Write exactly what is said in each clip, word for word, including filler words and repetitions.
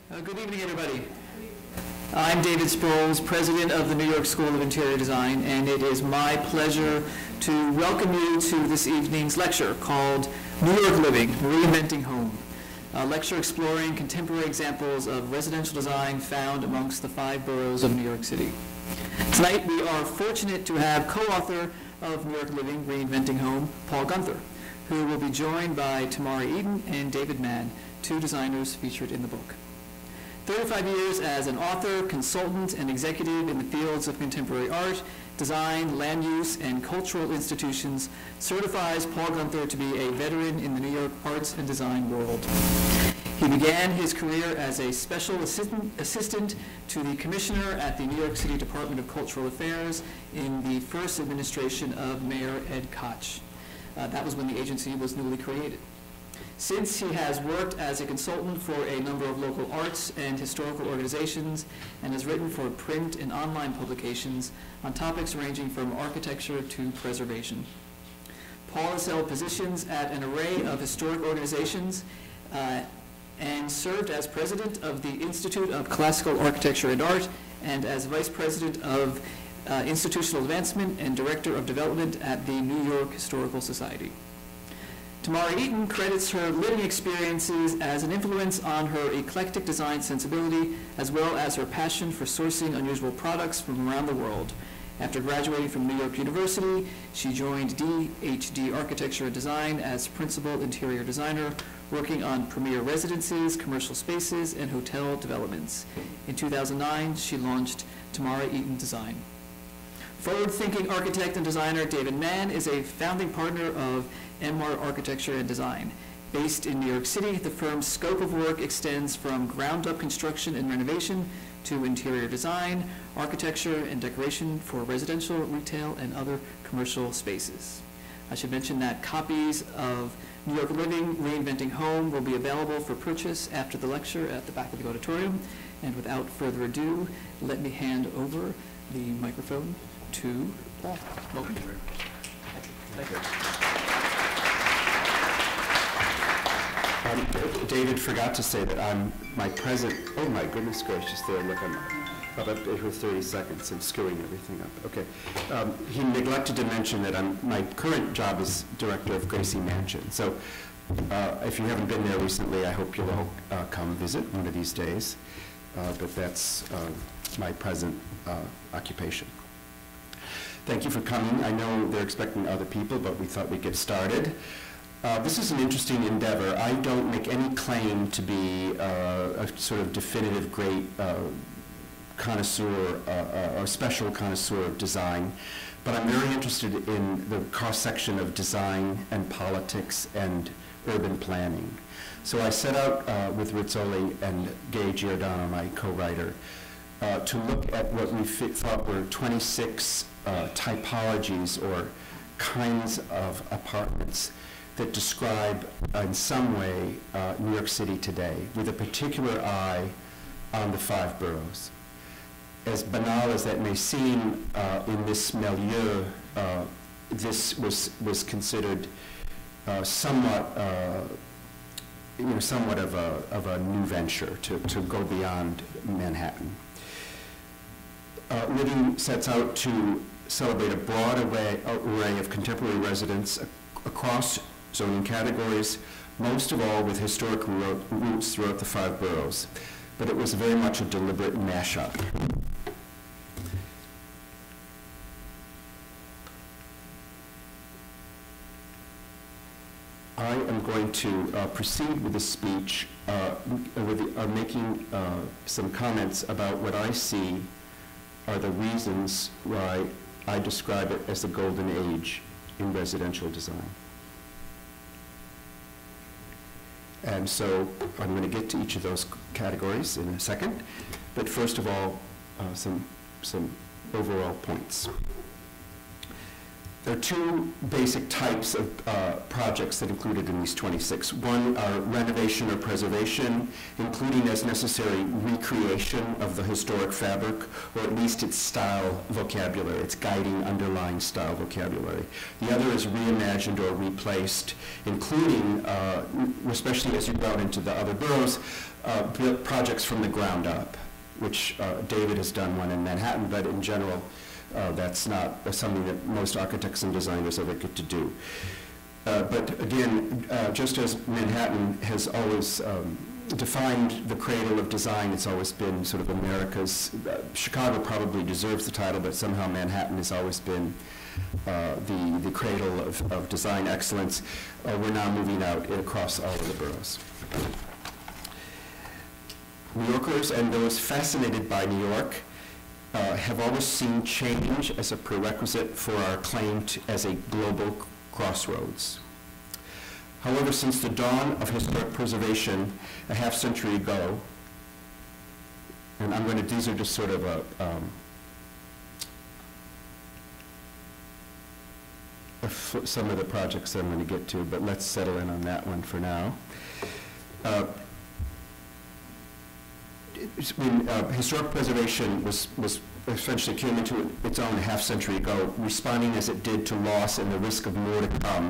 Uh, good evening, everybody. I'm David Sproles, president of the New York School of Interior Design, and it is my pleasure to welcome you to this evening's lecture called New York Living, Reinventing Home, a lecture exploring contemporary examples of residential design found amongst the five boroughs of New York City. Tonight, we are fortunate to have co-author of New York Living, Reinventing Home, Paul Gunther, who will be joined by Tamara Eaton and David Mann, two designers featured in the book. thirty-five years as an author, consultant, and executive in the fields of contemporary art, design, land use, and cultural institutions certifies Paul Gunther to be a veteran in the New York arts and design world. He began his career as a special assistant, assistant to the commissioner at the New York City Department of Cultural Affairs in the first administration of Mayor Ed Koch. Uh, that was when the agency was newly created. Since he has worked as a consultant for a number of local arts and historical organizations and has written for print and online publications on topics ranging from architecture to preservation. Paul has held positions at an array of historic organizations uh, and served as president of the Institute of Classical Architecture and Art and as vice president of uh, institutional advancement and director of development at the New York Historical Society. Tamara Eaton credits her living experiences as an influence on her eclectic design sensibility, as well as her passion for sourcing unusual products from around the world. After graduating from New York University, she joined D H D Architecture and Design as principal interior designer, working on premier residences, commercial spaces, and hotel developments. In two thousand nine, she launched Tamara Eaton Design. Forward-thinking architect and designer David Mann is a founding partner of M R Architecture and Design. Based in New York City, the firm's scope of work extends from ground-up construction and renovation to interior design, architecture, and decoration for residential, retail, and other commercial spaces. I should mention that copies of New York Living, Reinventing Home will be available for purchase after the lecture at the back of the auditorium. And without further ado, let me hand over the microphone to Paul. Welcome. Thank you. Um, David forgot to say that I'm my present. Oh my goodness gracious! There, look, I'm up up for thirty seconds and screwing everything up. Okay. Um, he neglected to mention that I'm my current job is director of Gracie Mansion. So, uh, if you haven't been there recently, I hope you'll all uh, come visit one of these days. Uh, but that's uh, my present uh, occupation. Thank you for coming. I know they're expecting other people, but we thought we'd get started. Uh, this is an interesting endeavor. I don't make any claim to be uh, a sort of definitive great uh, connoisseur uh, or special connoisseur of design, but I'm very interested in the cross-section of design and politics and urban planning. So I set out uh, with Rizzoli and Gay Giordano, my co-writer, uh, to look at what we fit, thought were twenty-six uh, typologies or kinds of apartments that describe, uh, in some way, uh, New York City today, with a particular eye on the five boroughs. As banal as that may seem, uh, in this milieu, uh, this was was considered uh, somewhat, uh, you know, somewhat of a of a new venture to to go beyond Manhattan. Uh, Living sets out to celebrate a broad array, array of contemporary residents ac across zoning categories, most of all with historic ro roots throughout the five boroughs. But it was very much a deliberate mashup. I am going to uh, proceed with the speech uh, with the, uh, making uh, some comments about what I see are the reasons why I describe it as the golden age in residential design. And so I'm going to get to each of those categories in a second, but first of all, uh, some, some overall points. there are two basic types of uh, projects that are included in these twenty-six. One are renovation or preservation, including as necessary recreation of the historic fabric, or at least its style vocabulary, its guiding underlying style vocabulary. The other is reimagined or replaced, including, uh, especially as you go out into the other boroughs, uh, built projects from the ground up, which uh, David has done one in Manhattan, but in general, Uh, that's not uh, something that most architects and designers ever get to do. Uh, but again, uh, just as Manhattan has always um, defined the cradle of design, it's always been sort of America's, uh, Chicago probably deserves the title, but somehow Manhattan has always been uh, the, the cradle of, of design excellence. Uh, we're now moving out across all of the boroughs. New Yorkers and those fascinated by New York Uh, have always seen change as a prerequisite for our claim to, as a global crossroads. However, since the dawn of historic preservation a half century ago, and I'm going to, these are just sort of a, um, a f some of the projects that I'm going to get to, but let's settle in on that one for now. Uh, When uh, historic preservation was, was essentially came into its own a half century ago, responding as it did to loss and the risk of more to come,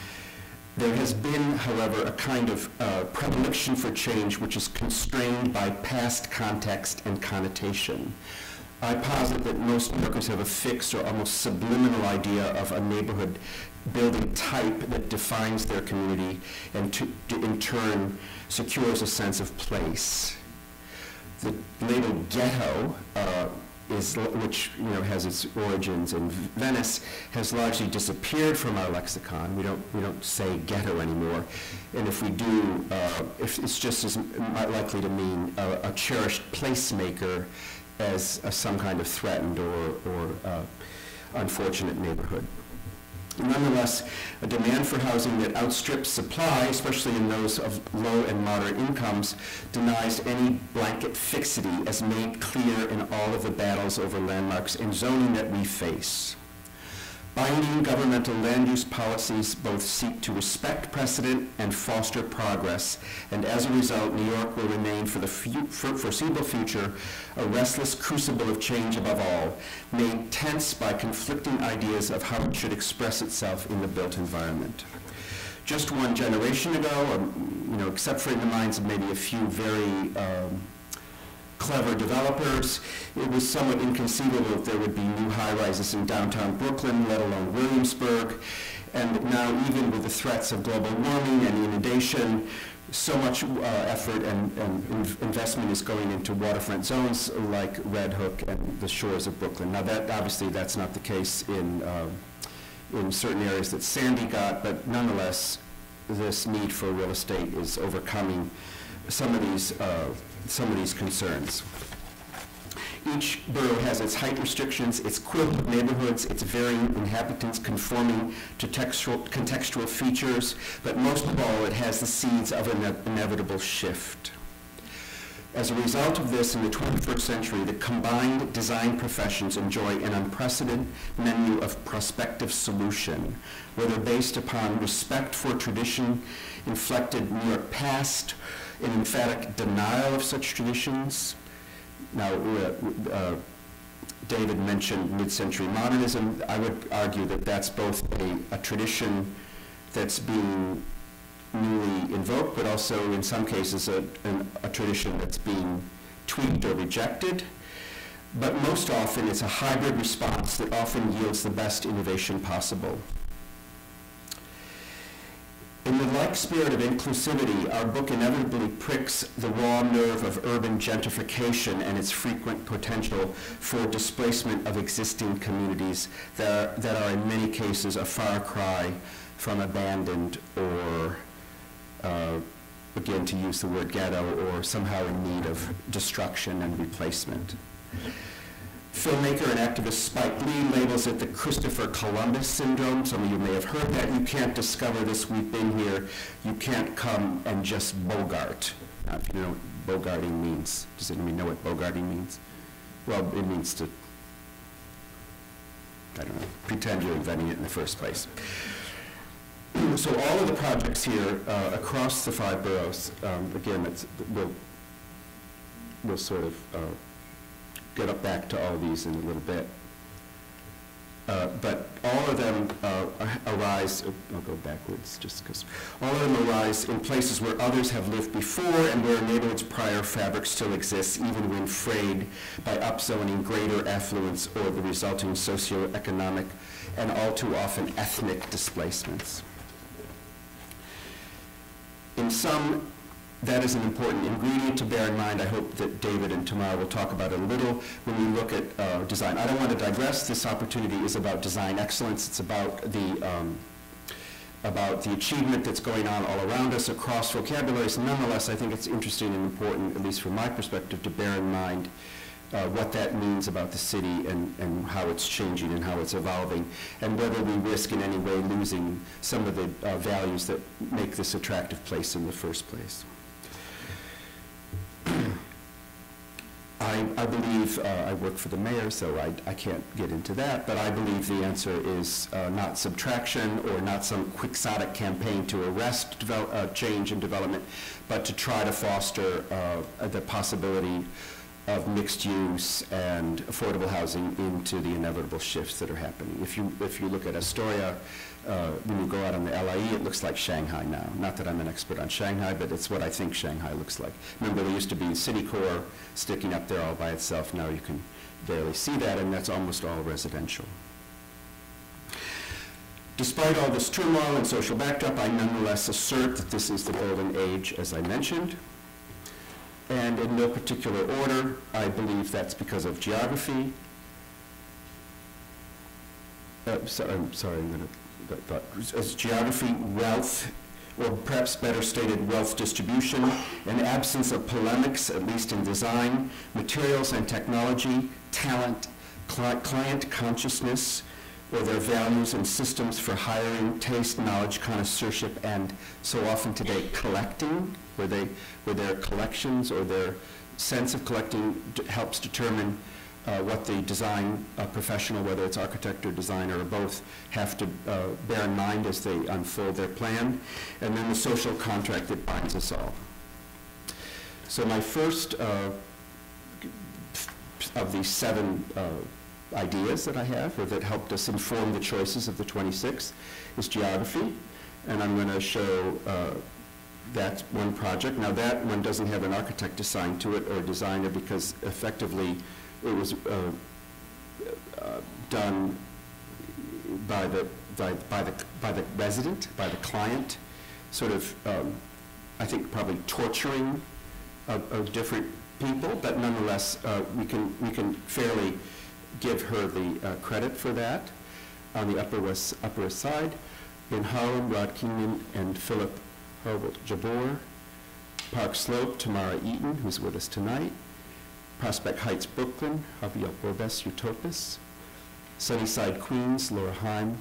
there has been, however, a kind of uh, predilection for change which is constrained by past context and connotation. I posit that most New Yorkers have a fixed or almost subliminal idea of a neighborhood building type that defines their community and to, to in turn secures a sense of place. The label ghetto, uh, is, which you know has its origins in Venice, has largely disappeared from our lexicon. We don't we don't say ghetto anymore, and if we do, uh, if it's just as likely to mean a, a cherished placemaker as a, some kind of threatened or or uh, unfortunate neighborhood. Nonetheless, a demand for housing that outstrips supply, especially in those of low and moderate incomes, denies any blanket fixity as made clear in all of the battles over landmarks and zoning that we face. Binding governmental land use policies both seek to respect precedent and foster progress, and as a result, New York will remain for the fu for foreseeable future a restless crucible of change above all, made tense by conflicting ideas of how it should express itself in the built environment. Just one generation ago, or, you know, except for in the minds of maybe a few very um, clever developers, it was somewhat inconceivable that there would be new high-rises in downtown Brooklyn, let alone Williamsburg. And now, even with the threats of global warming and inundation, so much uh, effort and, and in investment is going into waterfront zones like Red Hook and the shores of Brooklyn. Now, that obviously that's not the case in uh, in certain areas that Sandy got, but nonetheless, this need for real estate is overcoming some of these uh, some of these concerns. Each borough has its height restrictions, its quilt of neighborhoods, its varying inhabitants conforming to textual, contextual features, but most of all, it has the seeds of an inevitable shift. As a result of this, in the twenty-first century, the combined design professions enjoy an unprecedented menu of prospective solution, whether based upon respect for tradition-inflected New York past, an emphatic denial of such traditions. Now, uh, uh, David mentioned mid-century modernism. I would argue that that's both a, a tradition that's being newly invoked, but also in some cases a, an, a tradition that's being tweaked or rejected. But most often it's a hybrid response that often yields the best innovation possible. In the like spirit of inclusivity, our book inevitably pricks the raw nerve of urban gentrification and its frequent potential for displacement of existing communities that are, that are in many cases a far cry from abandoned or, uh, again, to use the word ghetto, or somehow in need of destruction and replacement. Filmmaker and activist Spike Lee labels it the Christopher Columbus syndrome. Some of you may have heard that. You can't discover this, we've been here. You can't come and just bogart. Now, if you know what bogarting means, does anyone know what bogarting means? Well, it means to I don't know, pretend you're inventing it in the first place. So all of the projects here uh, across the five boroughs, um, again, it's, we'll, we'll sort of uh, get up back to all these in a little bit. Uh, but all of them uh, arise, I'll go backwards just because, all of them arise in places where others have lived before and where a neighborhood's prior fabric still exists, even when frayed by upzoning, greater affluence, or the resulting socioeconomic and all too often ethnic displacements. In sum, that is an important ingredient to bear in mind. I hope that David and Tamara will talk about it a little when we look at uh, design. I don't want to digress. This opportunity is about design excellence. It's about the, um, about the achievement that's going on all around us across vocabularies. Nonetheless, I think it's interesting and important, at least from my perspective, to bear in mind uh, what that means about the city and, and how it's changing and how it's evolving, and whether we risk in any way losing some of the uh, values that make this attractive place in the first place. I, I believe, uh, I work for the mayor, so I, I can't get into that, but I believe the answer is uh, not subtraction or not some quixotic campaign to arrest develop, uh, change and development, but to try to foster uh, the possibility of mixed use and affordable housing into the inevitable shifts that are happening. If you, if you look at Astoria, Uh, when you go out on the L I E, it looks like Shanghai now. Not that I'm an expert on Shanghai, but it's what I think Shanghai looks like. Remember, there used to be city core sticking up there all by itself. Now you can barely see that, and that's almost all residential. Despite all this turmoil and social backdrop, I nonetheless assert that this is the golden age, as I mentioned. And in no particular order, I believe that's because of geography. Uh, so, I'm sorry, I'm going to Thought, as geography, wealth, or perhaps better stated, wealth distribution, an absence of polemics, at least in design, materials and technology, talent, cli client consciousness, or their values and systems for hiring, taste, knowledge, connoisseurship, and so often today collecting, where, they, where their collections or their sense of collecting helps determine Uh, what the design uh, professional, whether it's architect or designer or both, have to uh, bear in mind as they unfold their plan, and then the social contract that binds us all. So my first uh, of these seven uh, ideas that I have, or that helped us inform the choices of the twenty-six, is geography, and I'm going to show uh, that one project. Now that one doesn't have an architect assigned to it or a designer, because effectively it was uh, uh, done by the, by, by, the, by the resident, by the client, sort of, um, I think probably torturing of, of different people, but nonetheless, uh, we, can, we can fairly give her the uh, credit for that. On the Upper West, Upper West Side, in Harlem, Rod Kingman and Philip Hurwitz Jabbour. Park Slope, Tamara Eaton, who's with us tonight. Prospect Heights, Brooklyn, Javier Borbes Utopis. Sunnyside, Queens, Laura Heim.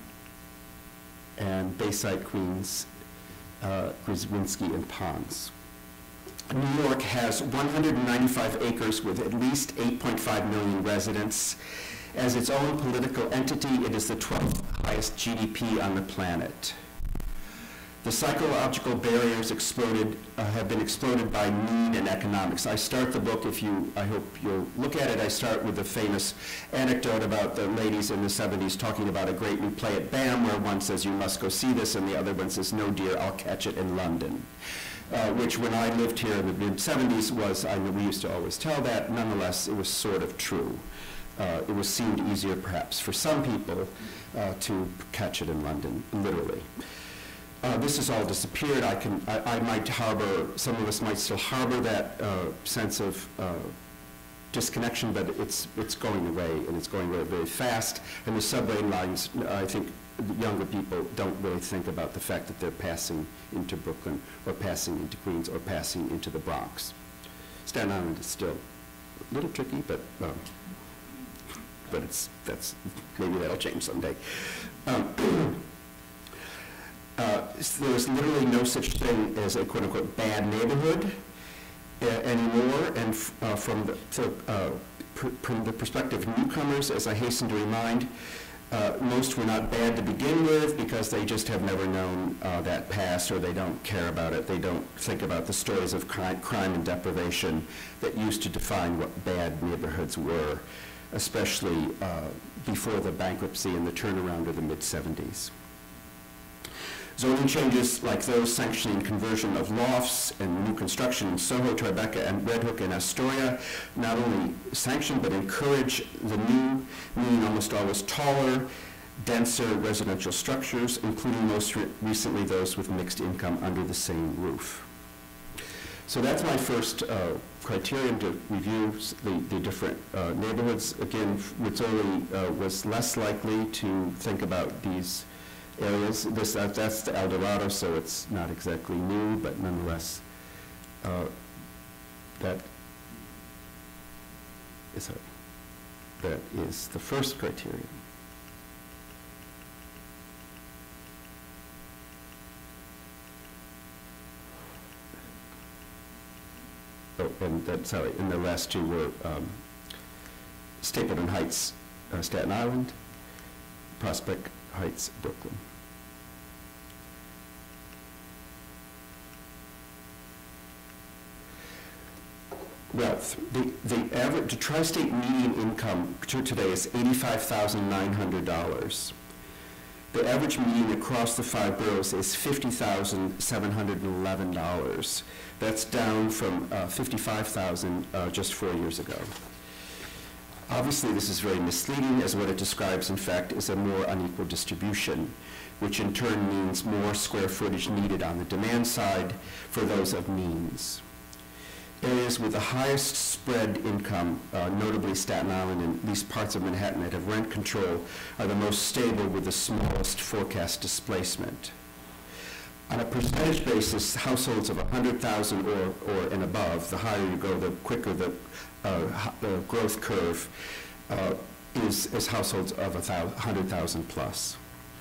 And Bayside, Queens, uh, Grzywinski and Pons. New York has one hundred ninety-five acres with at least eight point five million residents. As its own political entity, it is the twelfth highest G D P on the planet. The psychological barriers exploded, uh, have been exploded by need and economics. I start the book, if you, I hope you'll look at it, I start with the famous anecdote about the ladies in the seventies talking about a great new play at BAM, where one says, you must go see this, and the other one says, no dear, I'll catch it in London. Uh, which when I lived here in the mid seventies was, I know we used to always tell that, nonetheless, it was sort of true. Uh, it was seemed easier perhaps for some people uh, to catch it in London, literally. Uh, this has all disappeared. I can, I, I might harbor, some of us might still harbor that uh, sense of uh, disconnection, but it's, it's going away, and it's going away very fast. And the subway lines, I think younger people don't really think about the fact that they're passing into Brooklyn, or passing into Queens, or passing into the Bronx. Staten Island is still a little tricky, but um, but it's, that's, maybe that'll change someday. Um, Uh, there's literally no such thing as a quote-unquote bad neighborhood uh, anymore, and f uh, from, the, so, uh, pr from the perspective of newcomers, as I hasten to remind, Uh, most were not bad to begin with because they just have never known uh, that past, or they don't care about it. They don't think about the stories of cri crime and deprivation that used to define what bad neighborhoods were, especially uh, before the bankruptcy and the turnaround of the mid seventies. Zoning changes like those sanctioning conversion of lofts and new construction in Soho, Tribeca, and Red Hook and Astoria not only sanction but encourage the new, meaning almost always taller, denser residential structures, including most re recently those with mixed income under the same roof. So that's my first uh, criterion to review the, the different uh, neighborhoods. Again, Rizzoli uh, was less likely to think about these areas. This, uh, that's the El Dorado, so it's not exactly new, but nonetheless, uh, that is a, that is the first criterion. Oh, and that, sorry, and the last two were um, Stapleton Heights, uh, Staten Island, Prospect Heights, Brooklyn. Well, the, the average, the tri-state median income today is eighty-five thousand nine hundred dollars. The average median across the five boroughs is fifty thousand seven hundred eleven dollars. That's down from uh, fifty-five thousand dollars uh, just four years ago. Obviously, this is very misleading, as what it describes, in fact, is a more unequal distribution, which in turn means more square footage needed on the demand side for those of means. Areas with the highest spread income, uh, notably Staten Island and at least parts of Manhattan that have rent control, are the most stable with the smallest forecast displacement. On a percentage basis, households of one hundred thousand or, or and above, the higher you go, the quicker the, uh, the growth curve uh, is, is households of one hundred thousand plus.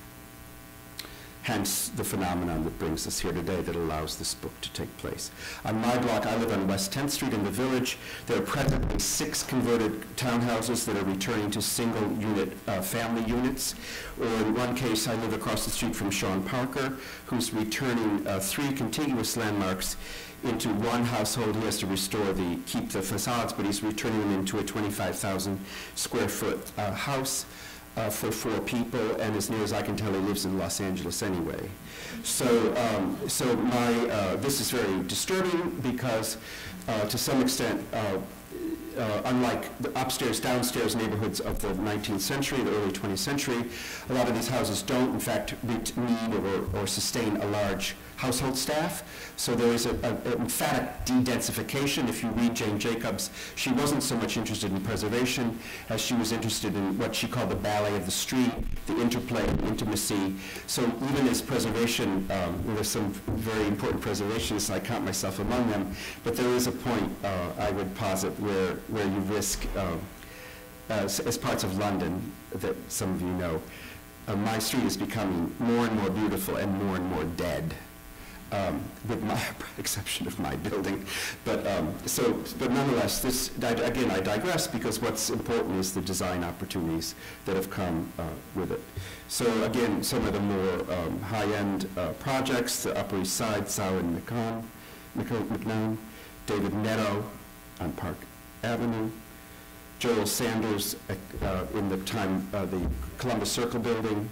Hence the phenomenon that brings us here today that allows this book to take place. On my block, I live on West tenth Street in the Village. There are presently six converted townhouses that are returning to single unit uh, family units. Or in one case, I live across the street from Sean Parker, who's returning uh, three contiguous landmarks into one household. He has to restore the, keep the facades, but he's returning them into a twenty-five thousand square foot uh, house. Uh, for four people, and as near as I can tell, he lives in Los Angeles anyway. So, um, so my uh, this is very disturbing because, uh, to some extent, uh, uh, unlike the upstairs, downstairs neighborhoods of the nineteenth century, the early twentieth century, a lot of these houses don't, in fact, need or, or sustain a large household staff. So there is an emphatic de-densification. If you read Jane Jacobs, she wasn't so much interested in preservation as she was interested in what she called the ballet of the street, the interplay and intimacy. So even as preservation, um, there's some very important preservationists, I count myself among them, but there is a point, uh, I would posit, where, where you risk, uh, as, as parts of London that some of you know, uh, my street is becoming more and more beautiful and more and more dead. Um, with my exception of my building, but um, so, but nonetheless, this again I digress because what's important is the design opportunities that have come uh, with it. So again, some of the more um, high-end uh, projects: the Upper East Side, Sauer and McCown, McNown, David Netto on Park Avenue, Joel Sanders uh, in the time uh, the Columbus Circle building.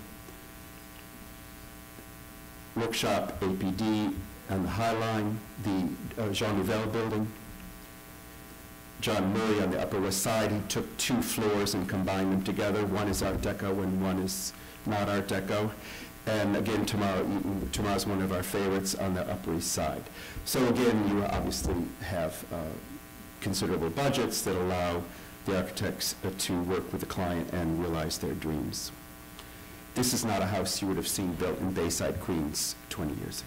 Workshop A P D and the High Line, the uh, Jean Nouvel building. John Murray on the Upper West Side, he took two floors and combined them together. One is Art Deco and one is not Art Deco. And again, tomorrow, tomorrow's one of our favorites on the Upper East Side. So again, you obviously have uh, considerable budgets that allow the architects uh, to work with the client and realize their dreams. This is not a house you would have seen built in Bayside, Queens twenty years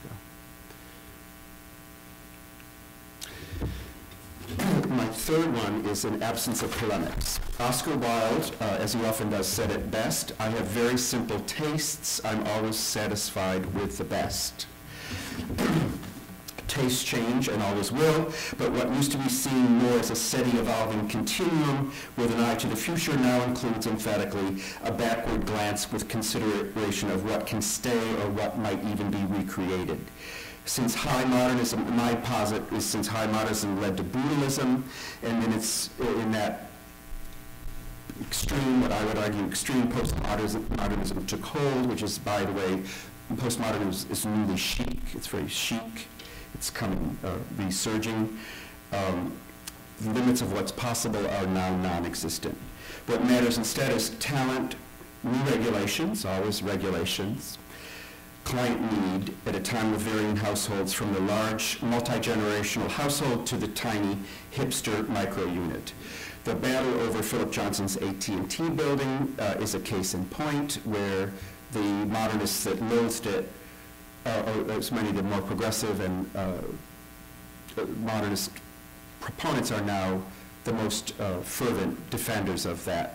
ago. My third one is an absence of polemics. Oscar Wilde, uh, as he often does, said it best: I have very simple tastes. I'm always satisfied with the best. tastes change and always will, but what used to be seen more as a steady evolving continuum with an eye to the future now includes emphatically a backward glance with consideration of what can stay or what might even be recreated. Since high modernism, my posit is since high modernism led to brutalism, and then it's in that extreme, what I would argue, extreme postmodernism modernism took hold, which is, by the way, postmodernism is, is newly chic. It's very chic. It's coming, uh, resurging. Um, the limits of what's possible are now non-existent. What matters instead is talent, new regulations, always regulations, client need at a time of varying households, from the large multi-generational household to the tiny hipster micro unit. The battle over Philip Johnson's A T and T building uh, is a case in point, where the modernists that loathed it, uh, or as many of the more progressive and uh, modernist proponents are now the most uh, fervent defenders of that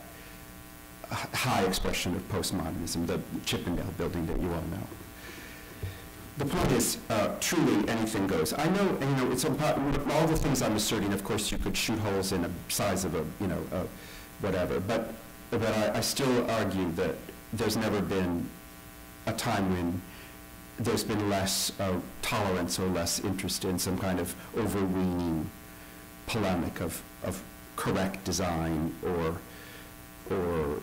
high expression of postmodernism, the Chippendale building that you all know. The point is, uh, truly anything goes. I know, and, you know, it's impo- all the things I'm asserting. Of course, you could shoot holes in the size of a, you know, uh, whatever. But, but I, I still argue that there's never been a time when there's been less uh, tolerance or less interest in some kind of overweening polemic of of correct design or or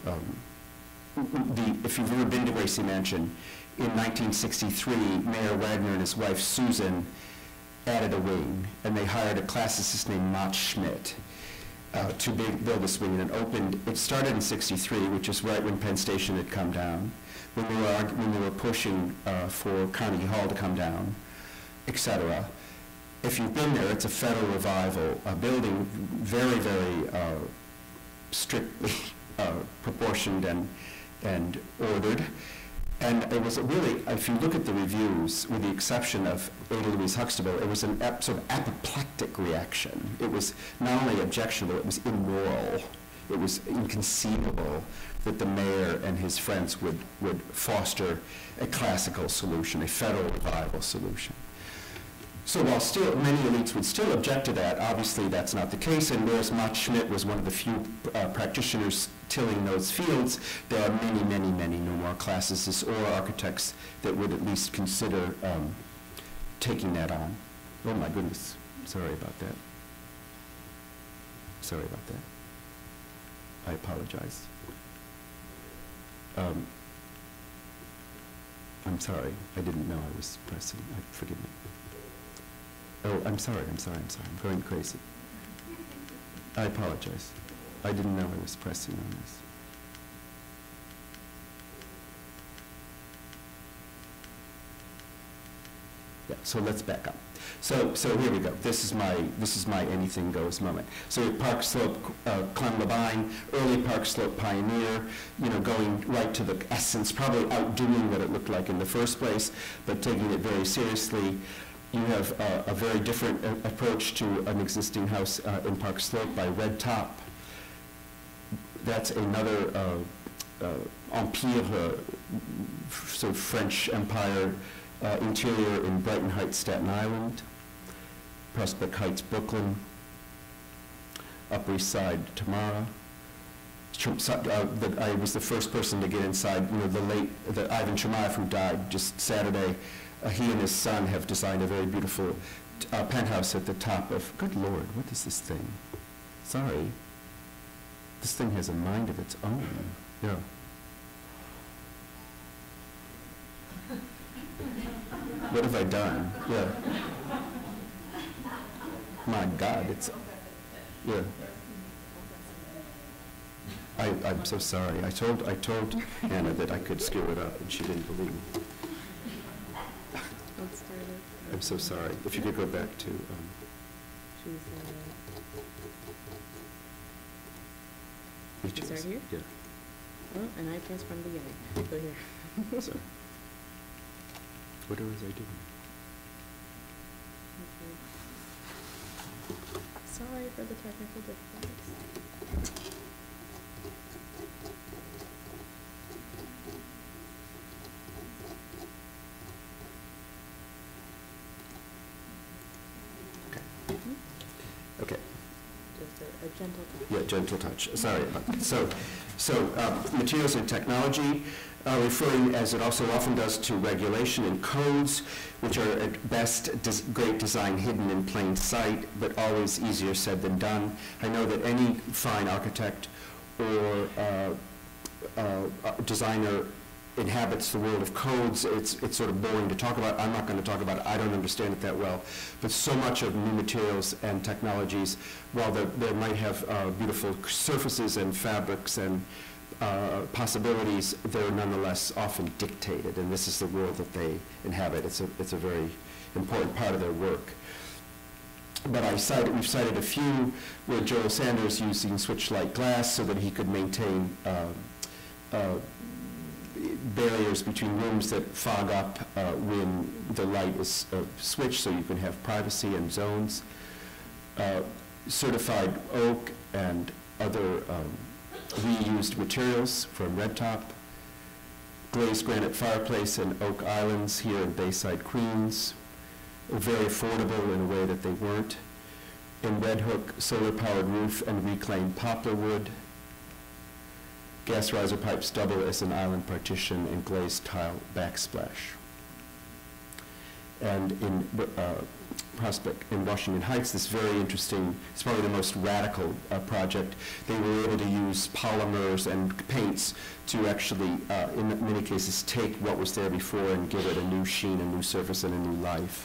um, the. If you've ever been to Gracie Mansion, in nineteen sixty-three, Mayor Wagner and his wife Susan added a wing, and they hired a classicist named Mott Schmidt uh, to big, build this wing, and it opened. It started in sixty-three, which is right when Penn Station had come down, when they were when they were pushing uh, for Carnegie Hall to come down, et cetera. If you've been there, it's a federal revival, a building very, very uh, strictly uh, proportioned and and ordered. And it was a really, if you look at the reviews, with the exception of Ada Louise Huxtable, it was an ap sort of apoplectic reaction. It was not only objectionable, it was immoral. It was inconceivable that the mayor and his friends would, would foster a classical solution, a federal revival solution. So while still many elites would still object to that, obviously that's not the case, and whereas Mott Schmidt was one of the few uh, practitioners tilling those fields, there are many, many, many no more classicists or architects that would at least consider um, taking that on. Oh my goodness, sorry about that. Sorry about that. I apologize. Um, I'm sorry, I didn't know I was pressing, I, forgive me. Oh, I'm sorry, I'm sorry, I'm sorry, I'm going crazy. I apologize. I didn't know I was pressing on this. Yeah, so let's back up. So, so here we go. This is my, this is my anything goes moment. So Park Slope, uh, Clem Labine, early Park Slope pioneer, you know, going right to the essence, probably outdoing what it looked like in the first place, but taking it very seriously. You have uh, a very different uh, approach to an existing house uh, in Park Slope by Red Top. That's another uh, uh, Empire, uh, sort of French Empire uh, interior in Brighton Heights, Staten Island, Prospect Heights, Brooklyn, Upper East Side, Tamara. Uh, that I was the first person to get inside. You know, the late the Ivan Chemaev, who died just Saturday. Uh, he and his son have designed a very beautiful uh, penthouse at the top of, good Lord, what is this thing? Sorry. This thing has a mind of its own. Yeah. What have I done? Yeah. My God, it's, yeah. I, I'm so sorry. I told, I told Anna that I could screw it up, and she didn't believe me. I'm so sorry. If you could go back to. Um, Is right here? Yeah. Well, and I pressed from the beginning. Go here. Sorry. What was I doing? Okay. Sorry for the technical difficulties. Gentle touch. Yeah, gentle touch, sorry about that. So, so uh, materials and technology, uh, referring, as it also often does, to regulation and codes, which are at best des great design hidden in plain sight, but always easier said than done. I know that any fine architect or uh, uh, designer inhabits the world of codes. It's, it's sort of boring to talk about. I'm not going to talk about it. I don't understand it that well. But so much of new materials and technologies, while they might have uh, beautiful surfaces and fabrics and uh, possibilities, they're nonetheless often dictated. And this is the world that they inhabit. It's a, it's a very important part of their work. But I cited, we've cited a few where Joel Sanders using switch-like glass so that he could maintain uh, uh, barriers between rooms that fog up uh, when the light is uh, switched, so you can have privacy and zones. Uh, certified oak and other um, reused materials from Red Top. Glazed granite fireplace and oak islands here in Bayside, Queens. Very affordable in a way that they weren't. In Red Hook, solar-powered roof and reclaimed poplar wood. Gas riser pipes double as an island partition and glazed tile backsplash. And in uh, Prospect, in Washington Heights, this very interesting, it's probably the most radical uh, project. They were able to use polymers and paints to actually, uh, in many cases, take what was there before and give it a new sheen, a new surface, and a new life.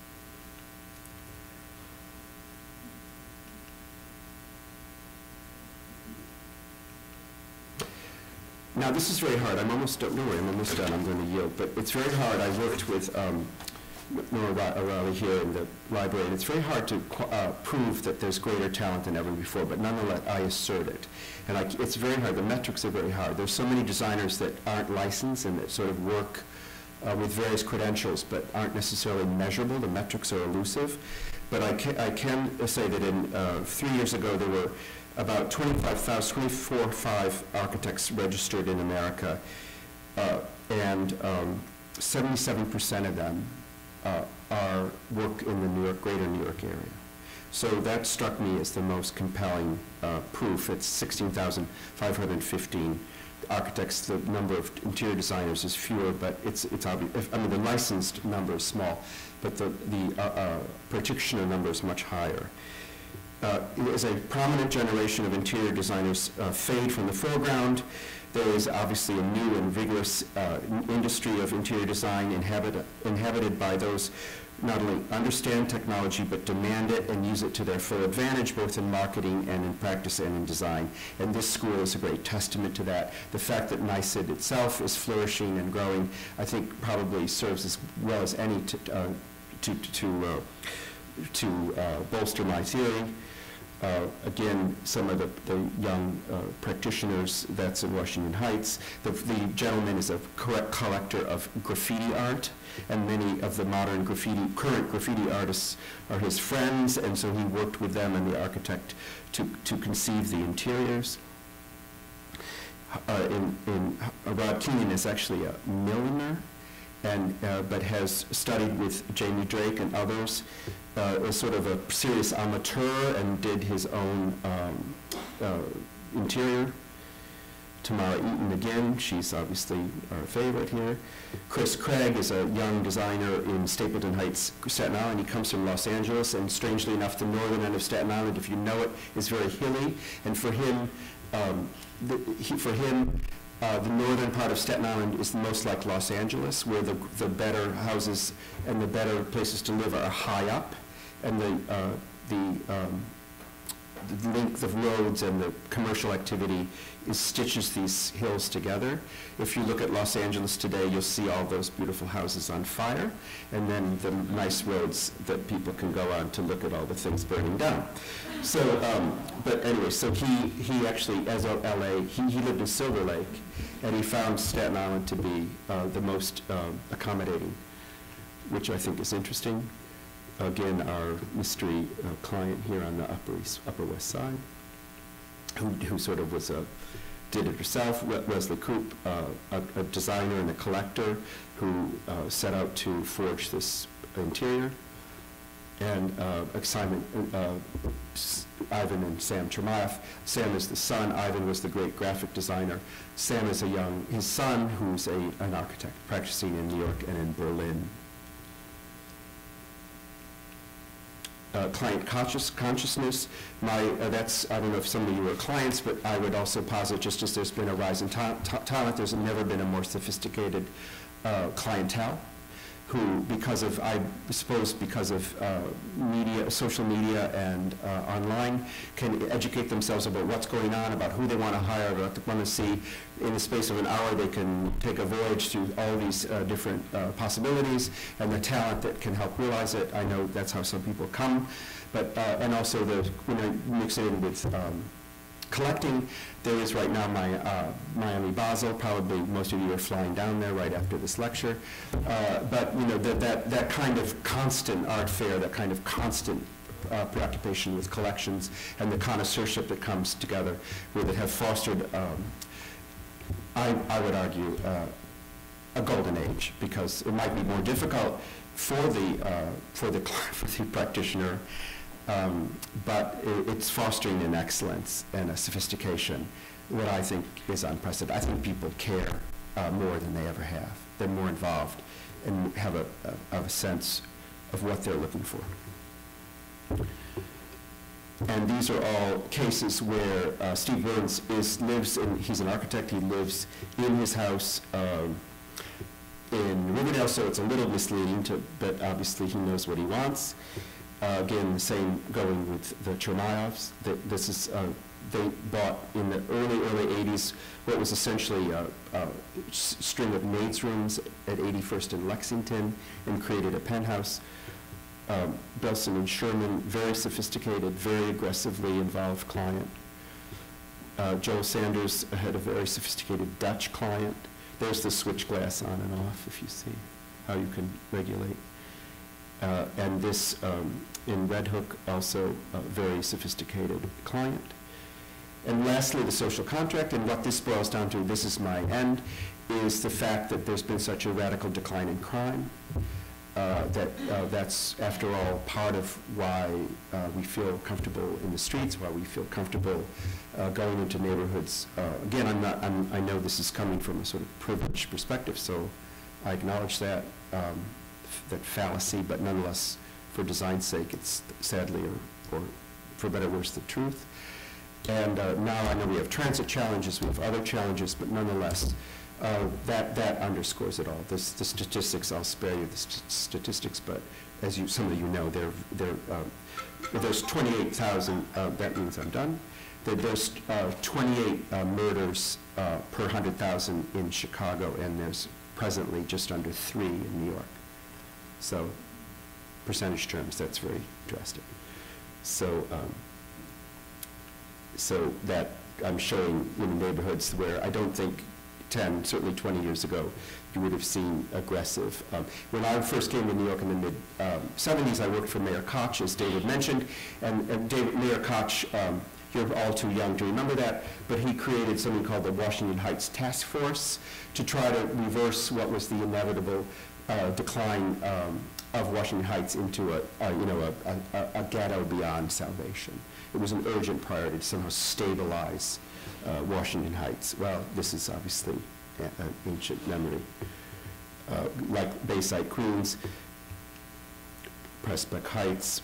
Now, this is very hard. I'm almost done. No, I'm almost done. I'm going to yield. But it's very hard. I worked with um, Nora O'Reilly here in the library, and it's very hard to uh, prove that there's greater talent than ever before, but nonetheless, I assert it. And I, it's very hard. The metrics are very hard. There's so many designers that aren't licensed and that sort of work uh, with various credentials, but aren't necessarily measurable. The metrics are elusive. But I can, I can say that in uh, three years ago, there were about twenty-five thousand, twenty-four, five architects registered in America, uh, and um, seventy-seven percent of them uh, are work in the New York, greater New York area. So that struck me as the most compelling uh, proof. It's sixteen thousand five hundred fifteen architects. The number of interior designers is fewer, but it's, it's obvious. I mean, the licensed number is small, but the, the uh, uh, practitioner number is much higher. Uh, as a prominent generation of interior designers uh, fade from the foreground, there is obviously a new and vigorous uh, industry of interior design inhabit inhabited by those who not only understand technology but demand it and use it to their full advantage, both in marketing and in practice and in design. And this school is a great testament to that. The fact that NYSID itself is flourishing and growing, I think, probably serves as well as any to, uh, to, to, uh, to uh, bolster my theory. Uh, again, some of the, the young uh, practitioners, that's in Washington Heights. The, the gentleman is a correct collector of graffiti art, and many of the modern graffiti, current graffiti artists are his friends, and so he worked with them and the architect to, to conceive the interiors. Uh, in, in, uh, Rod Keenan is actually a milliner, and, uh, but has studied with Jamie Drake and others. Uh, was sort of a serious amateur and did his own um, uh, interior. Tamara Eaton again, she's obviously our favorite here. Chris Craig is a young designer in Stapleton Heights, Staten Island. He comes from Los Angeles, and strangely enough, the northern end of Staten Island, if you know it, is very hilly. And for him, um, the, he, for him, Uh, the northern part of Staten Island is the most like Los Angeles, where the, the better houses and the better places to live are high up, and the, uh, the, um, the length of roads and the commercial activity is stitches these hills together. If you look at Los Angeles today, you'll see all those beautiful houses on fire, and then the nice roads that people can go on to look at all the things burning down. So, um, but anyway, so he, he actually, as of L A, he, he lived in Silver Lake, and he found Staten Island to be uh, the most um, accommodating, which I think is interesting. Again, our mystery uh, client here on the Upper East, Upper West Side, who, who sort of was a, did it herself. Wesley Coop, uh, a, a designer and a collector who uh, set out to forge this interior. and uh, Simon, uh, S- Ivan and Sam Chermayeff. Sam is the son. Ivan was the great graphic designer. Sam is a young, his son, who's a, an architect practicing in New York and in Berlin. Uh, client conscious, consciousness, my, uh, that's, I don't know if some of you are clients, but I would also posit, just as there's been a rise in ta ta talent, there's never been a more sophisticated uh, clientele who, because of, I suppose, because of uh, media, social media and uh, online, can educate themselves about what's going on, about who they want to hire, what they want to see. In the space of an hour, they can take a voyage through all these uh, different uh, possibilities and the talent that can help realize it. I know that's how some people come, but, uh, and also the, you know, mix it in with um, collecting. There is right now my uh, Miami Basel. Probably most of you are flying down there right after this lecture. Uh, but you know that that that kind of constant art fair, that kind of constant uh, preoccupation with collections, and the connoisseurship that comes together with it have fostered, um, I I would argue, uh, a golden age, because it might be more difficult for the uh, for the for the practitioner. Um, but it, it's fostering an excellence and a sophistication that I think is unprecedented. I think people care uh, more than they ever have. They're more involved and have a, a, a sense of what they're looking for. And these are all cases where uh, Steve Burns is, lives in, he's an architect, he lives in his house um, in Riverdale, so it's a little misleading, to, but obviously he knows what he wants. Uh, again, the same going with the Chermayeffs. The, this is, uh, they bought in the early, early eighties what was essentially a, a s string of maids' rooms at eighty-first and Lexington and created a penthouse. Um, Belson and Sherman, very sophisticated, very aggressively involved client. Uh, Joel Sanders had a very sophisticated Dutch client. There's the switch glass on and off, if you see how you can regulate. Uh, and this, um, in Red Hook, also a very sophisticated client. And lastly, the social contract, and what this boils down to, this is my end, is the fact that there's been such a radical decline in crime. Uh, that uh, that's, after all, part of why uh, we feel comfortable in the streets, why we feel comfortable uh, going into neighborhoods. Uh, again, I'm not, I'm, I know this is coming from a sort of privileged perspective, so I acknowledge that. Um, that fallacy, but nonetheless, for design's sake, it's sadly, or, or for better or worse, the truth. And uh, now I know we have transit challenges, we have other challenges, but nonetheless, uh, that that underscores it all. This, the statistics, I'll spare you the st statistics, but as you, some of you know, there, there, uh, there's twenty-eight thousand, uh, that means I'm done. There, there's uh, twenty-eight uh, murders uh, per one hundred thousand in Chicago, and there's presently just under three in New York. So, percentage terms, that's very drastic. So, um, so that I'm showing in neighborhoods where I don't think ten, certainly twenty years ago, you would have seen aggressive. Um, when I first came to New York in the mid um, seventies, I worked for Mayor Koch, as David mentioned, and, and David, Mayor Koch, um, you're all too young to remember that, but he created something called the Washington Heights Task Force to try to reverse what was the inevitable Uh, decline um, of Washington Heights into a, a you know, a, a, a ghetto beyond salvation. It was an urgent priority to somehow stabilize uh, Washington Heights. Well, this is obviously an ancient memory. Uh, like Bayside, Queens, Prospect Heights,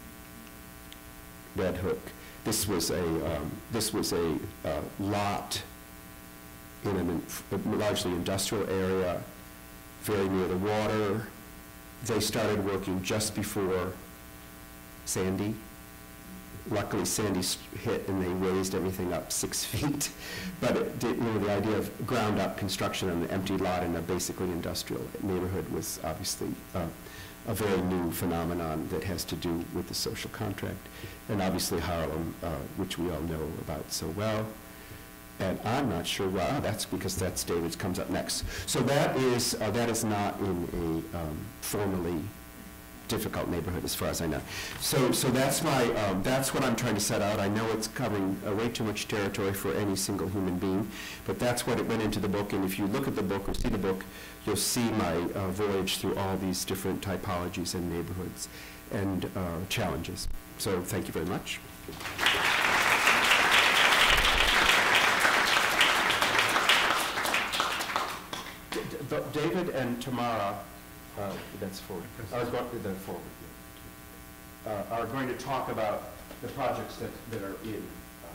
Red Hook. This was a um, this was a uh, lot in an in, largely industrial area, very near the water. They started working just before Sandy. Luckily, Sandy hit and they raised everything up six feet. But it did, you know, the idea of ground-up construction on an empty lot in a basically industrial neighborhood was obviously uh, a very new phenomenon that has to do with the social contract. And obviously Harlem, uh, which we all know about so well. And I'm not sure why. Oh, that's because that's David's comes up next. So that is uh, that is not in a um, formally difficult neighborhood, as far as I know. So so that's my um, that's what I'm trying to set out. I know it's covering uh, way too much territory for any single human being, but that's what it went into the book. And if you look at the book or see the book, you'll see my uh, voyage through all these different typologies and neighborhoods. and uh, challenges. So thank you very much. D- D- David and Tamara, uh, that's forward. I was going to the forward. Yeah. Uh, are going to talk about the projects that, that are in. Uh,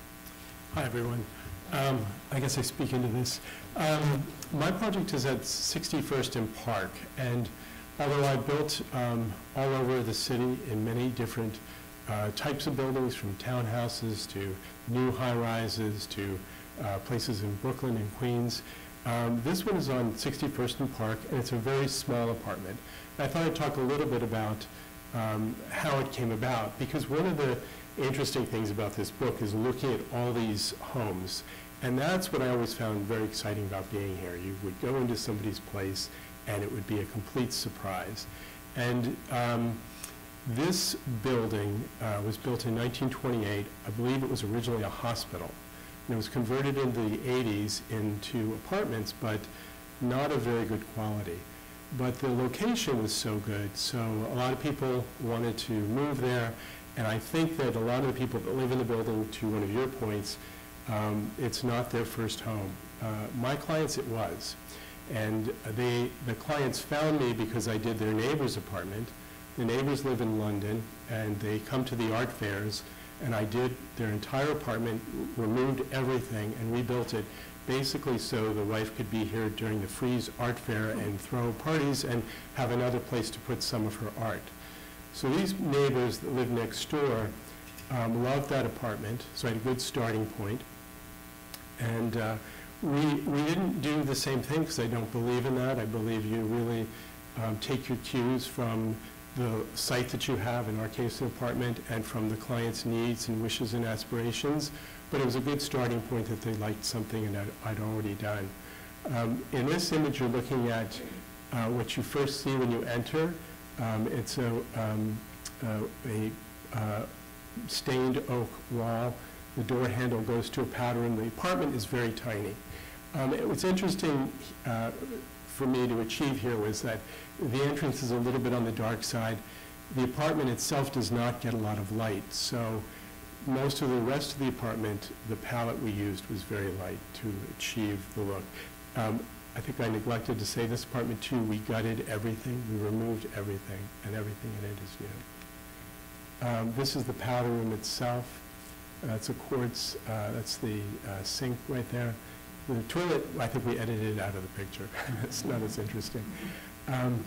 Hi, everyone. Um, I guess I speak into this. Um, my project is at sixty-first and Park, and although I built um, all over the city in many different uh, types of buildings, from townhouses to new high-rises to uh, places in Brooklyn and Queens, um, this one is on sixty-first and Park, and it's a very small apartment. And I thought I'd talk a little bit about um, how it came about, because one of the interesting things about this book is looking at all these homes. And that's what I always found very exciting about being here. You would go into somebody's place and it would be a complete surprise. And um, this building uh, was built in nineteen twenty-eight. I believe it was originally a hospital. And it was converted in the eighties into apartments, but not of very good quality. But the location was so good, so a lot of people wanted to move there. And I think that a lot of the people that live in the building, to one of your points, um, it's not their first home. Uh, my clients, it was. And they, the clients found me because I did their neighbor's apartment. The neighbors live in London, and they come to the art fairs, and I did their entire apartment, removed everything, and rebuilt it, basically so the wife could be here during the Frieze Art Fair and throw parties and have another place to put some of her art. So these neighbors that live next door um, loved that apartment, so I had a good starting point. And uh, we, we didn't do the same thing because I don't believe in that. I believe you really um, take your cues from the site that you have, in our case, an apartment, and from the client's needs and wishes and aspirations. But it was a good starting point that they liked something and I'd, I'd already done. Um, in this image, you're looking at uh, what you first see when you enter. Um, it's a, um, uh, a uh, stained oak wall. The door handle goes to a powder room. The apartment is very tiny. Um, it, what's interesting uh, for me to achieve here was that the entrance is a little bit on the dark side. The apartment itself does not get a lot of light, so most of the rest of the apartment, the palette we used was very light to achieve the look. Um, I think I neglected to say this apartment too, we gutted everything, we removed everything, and everything in it is new. Um, this is the powder room itself. Uh, it's a quartz, uh, that's the uh, sink right there. The toilet, I think we edited it out of the picture. It's not as interesting. Um,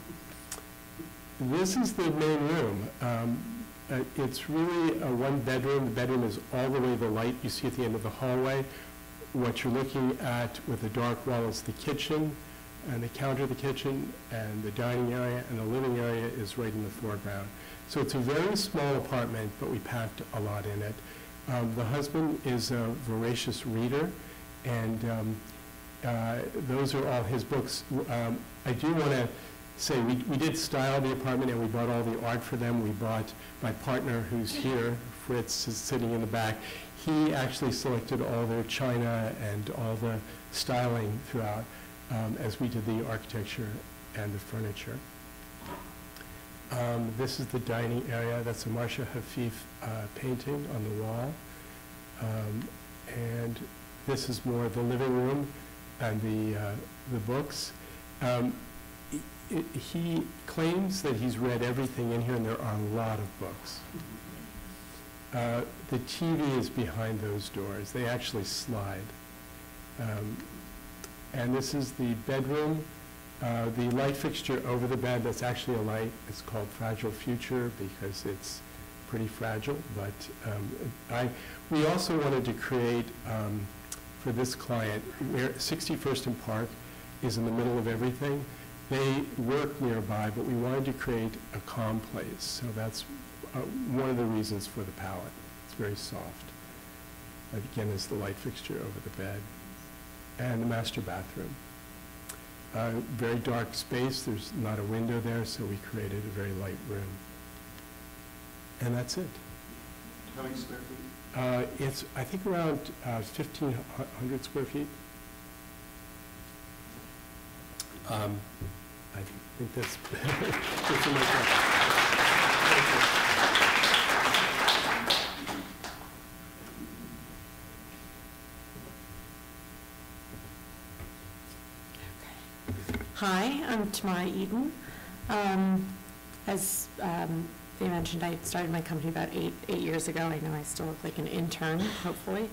this is the main room. Um, uh, it's really a one bedroom. The bedroom is all the way the light you see at the end of the hallway. What you're looking at with the dark wall is the kitchen, and the counter of the kitchen, and the dining area, and the living area is right in the foreground. So it's a very small apartment, but we packed a lot in it. Um, the husband is a voracious reader, and um, uh, those are all his books. Um, I do want to say we, we did style the apartment, and we bought all the art for them. We bought, my partner who's here, Fritz, is sitting in the back. He actually selected all their china and all the styling throughout um, as we did the architecture and the furniture. Um, this is the dining area. That's a Marsha Hafif uh, painting on the wall. Um, and this is more the living room and the, uh, the books. Um, it, he claims that he's read everything in here, and there are a lot of books. Uh, the T V is behind those doors. They actually slide. Um, and this is the bedroom. Uh, the light fixture over the bed, that's actually a light. It's called Fragile Future because it's pretty fragile. But um, I, we also wanted to create, um, for this client, where sixty-first and Park is in the middle of everything. They work nearby, but we wanted to create a calm place. So that's uh, one of the reasons for the palette. It's very soft. Again, is the light fixture over the bed. And the master bathroom. Uh, very dark space. There's not a window there, so we created a very light room. And that's it. How many square feet? Uh, it's, I think, around uh, fifteen hundred square feet. Um, I think that's, that's Hi, I'm Tamara Eaton. Um, as um, they mentioned, I started my company about eight eight years ago. I know I still look like an intern, hopefully.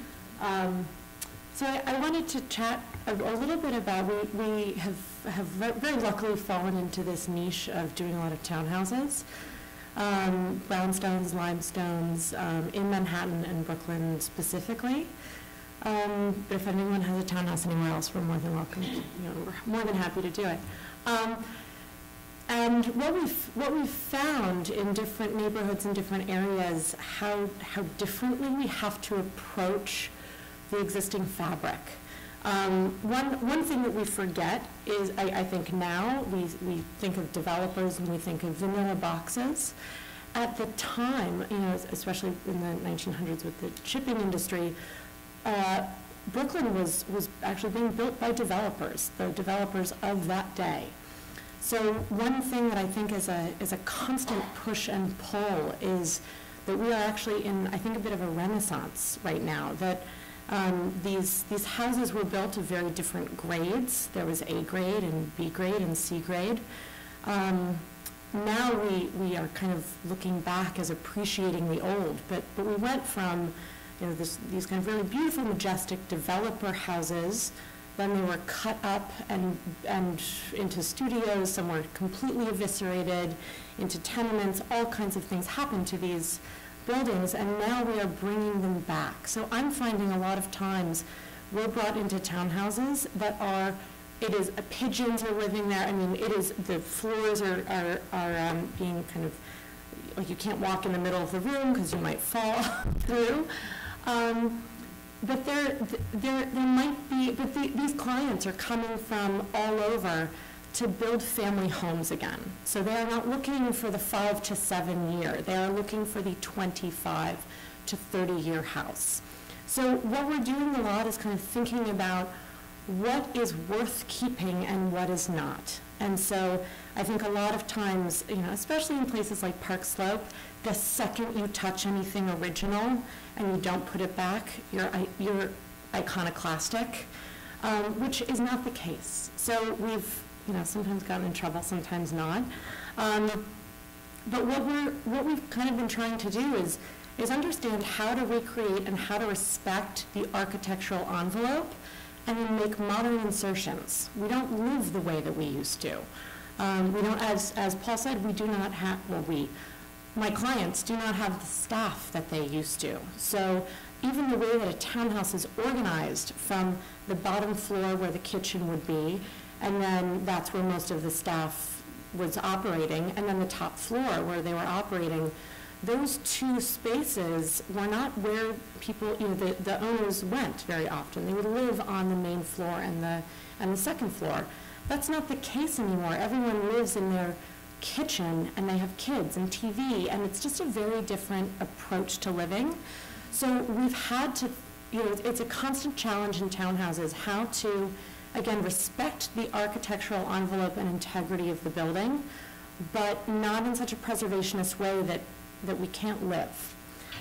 Um, so I, I wanted to chat a, a little bit about, we, we have, have very luckily fallen into this niche of doing a lot of townhouses. Um, brownstones, limestones, um, in Manhattan and Brooklyn specifically. Um, but if anyone has a townhouse anywhere else, we're more than welcome, to, you know, we're more than happy to do it. Um, and what we've, what we've found in different neighborhoods and different areas, how, how differently we have to approach the existing fabric. Um, one, one thing that we forget is, I, I think now, we, we think of developers and we think of vanilla boxes. At the time, you know, especially in the nineteen hundreds with the shipping industry, Uh, Brooklyn was, was actually being built by developers, the developers of that day. So one thing that I think is a, is a constant push and pull is that we are actually in, I think, a bit of a renaissance right now, that um, these, these houses were built of very different grades. There was A grade and B grade and C grade. Um, now we, we are kind of looking back as appreciating the old, but, but we went from you know, this, these kind of really beautiful, majestic developer houses. Then they were cut up and, and into studios. Some were completely eviscerated into tenements. All kinds of things happened to these buildings, and now we are bringing them back. So I'm finding a lot of times we're brought into townhouses that are, it is, uh, pigeons are living there. I mean, it is, the floors are, are, are um, being kind of, like you can't walk in the middle of the room because you might fall through. Um, but there, there, there might be, but the, these clients are coming from all over to build family homes again. So they are not looking for the five to seven year. They are looking for the twenty-five to thirty year house. So what we're doing a lot is kind of thinking about what is worth keeping and what is not. And so I think a lot of times, you know, especially in places like Park Slope, the second you touch anything original and you don't put it back, you're, you're iconoclastic, um, which is not the case. So we've, you know, sometimes gotten in trouble, sometimes not. Um, but what we're, what we've kind of been trying to do is, is understand how to recreate and how to respect the architectural envelope and then make modern insertions. We don't live the way that we used to. Um, we don't, as, as Paul said, we do not have, well, we, my clients do not have the staff that they used to. So even the way that a townhouse is organized, from the bottom floor where the kitchen would be, and then that's where most of the staff was operating, and then the top floor where they were operating, those two spaces were not where people, you know, the, the owners went very often. They would live on the main floor and the, and the second floor. That's not the case anymore. Everyone lives in their kitchen and they have kids and T V, and it's just a very different approach to living. So we've had to, you know, it's a constant challenge in townhouses how to, again, respect the architectural envelope and integrity of the building, but not in such a preservationist way that that we can't live.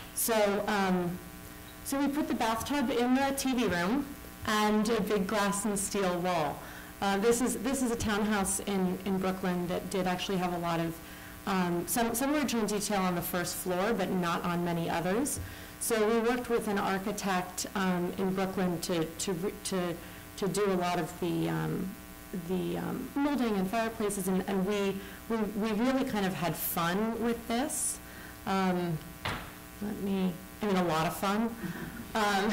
So, um, so we put the bathtub in the T V room and a big glass and steel wall. Uh, this is this is a townhouse in in Brooklyn that did actually have a lot of um, some some original detail on the first floor, but not on many others. So we worked with an architect um, in Brooklyn to to to to do a lot of the um, the um, molding and fireplaces, and, and we, we we really kind of had fun with this. Um, let me, I mean, a lot of fun. Um,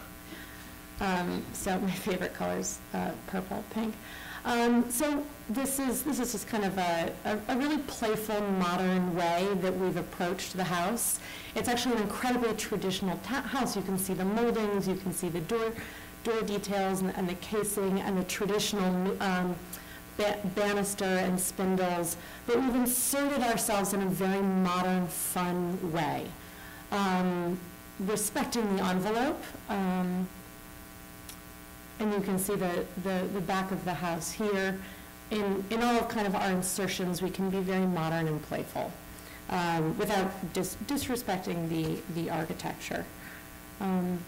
um, so my favorite colors, uh, purple, pink. Um, so this is this is just kind of a, a, a really playful, modern way that we've approached the house. It's actually an incredibly traditional ta- house. You can see the moldings, you can see the door door details and, and the casing and the traditional um, Ba- banister and spindles, but we've inserted ourselves in a very modern, fun way, um, respecting the envelope. Um, and you can see the, the, the back of the house here. In, in all of kind of our insertions, we can be very modern and playful. um, without dis disrespecting the, the architecture. Um,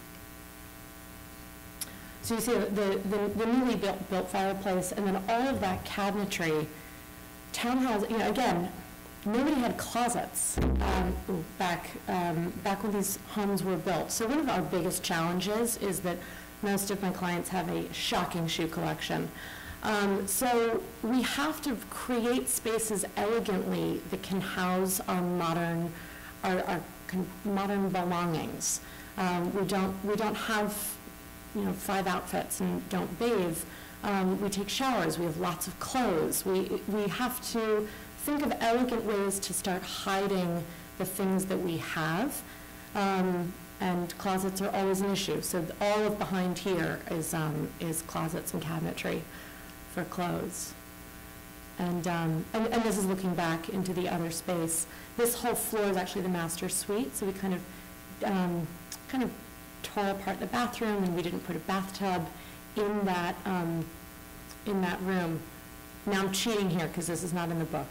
so you see the, the, the newly built, built fireplace, and then all of that cabinetry. Townhouse, you know, again, nobody had closets um, back, um, back when these homes were built. So one of our biggest challenges is that most of my clients have a shocking shoe collection. Um, so we have to create spaces elegantly that can house our modern, our, our con modern belongings. Um, we don't, we don't have, you know, five outfits and don't bathe. Um, we take showers. We have lots of clothes. We we have to think of elegant ways to start hiding the things that we have. Um, and closets are always an issue. So all of behind here is um, is closets and cabinetry for clothes. And, um, and, and this is looking back into the other space. This whole floor is actually the master suite, so we kind of, um, kind of tore apart the bathroom, and we didn't put a bathtub in that, um, in that room. Now I'm cheating here because this is not in the book.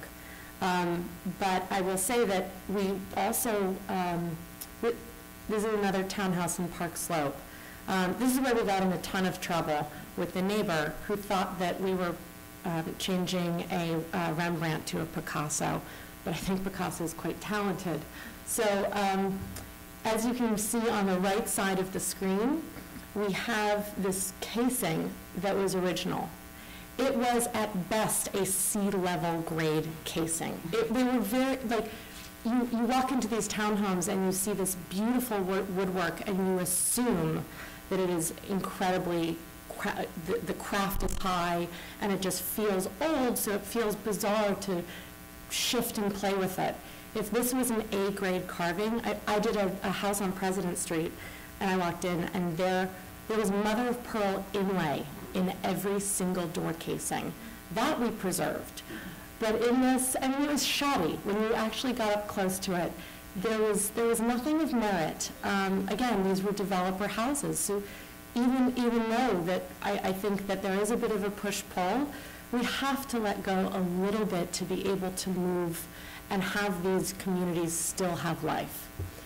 Um, but I will say that we also, um, we, this is another townhouse in Park Slope. Um, this is where we got in a ton of trouble with the neighbor who thought that we were um, changing a uh, Rembrandt to a Picasso, but I think Picasso is quite talented. So um, as you can see on the right side of the screen, we have this casing that was original. It was at best a sea level grade casing. It, they were very, like, you, you walk into these townhomes and you see this beautiful woodwork and you assume that it is incredibly, cra the, the craft is high and it just feels old, so it feels bizarre to shift and play with it. If this was an A grade carving, I, I did a, a house on President Street and I walked in and there, there was mother of pearl inlay in every single door casing. That we preserved. But in this, I mean, it was shoddy. When you actually got up close to it, there was, there was nothing of merit. Um, again, these were developer houses. So even, even though that I, I think that there is a bit of a push-pull, we have to let go a little bit to be able to move and have these communities still have life.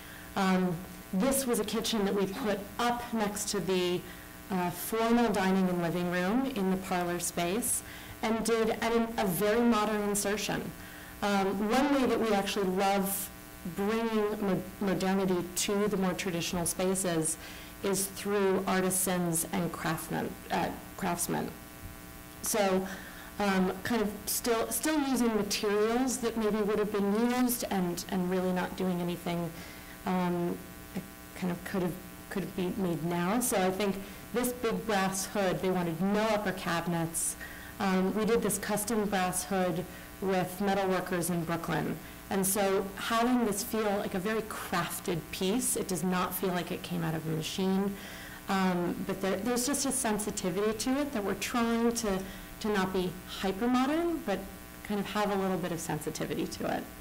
Um, this was a kitchen that we put up next to the uh, formal dining and living room in the parlor space, and did an, a very modern insertion. Um, one way that we actually love bringing mo modernity to the more traditional spaces is through artisans and craftsmen. Uh, craftsmen. So um, kind of still, still using materials that maybe would have been used and, and really not doing anything um, that kind of could have, could be made now. So I think this big brass hood, they wanted no upper cabinets. Um, we did this custom brass hood with metal workers in Brooklyn. And so having this feel like a very crafted piece, it does not feel like it came out of a machine. Um, but there, there's just a sensitivity to it that we're trying to, to not be hyper modern, but kind of have a little bit of sensitivity to it.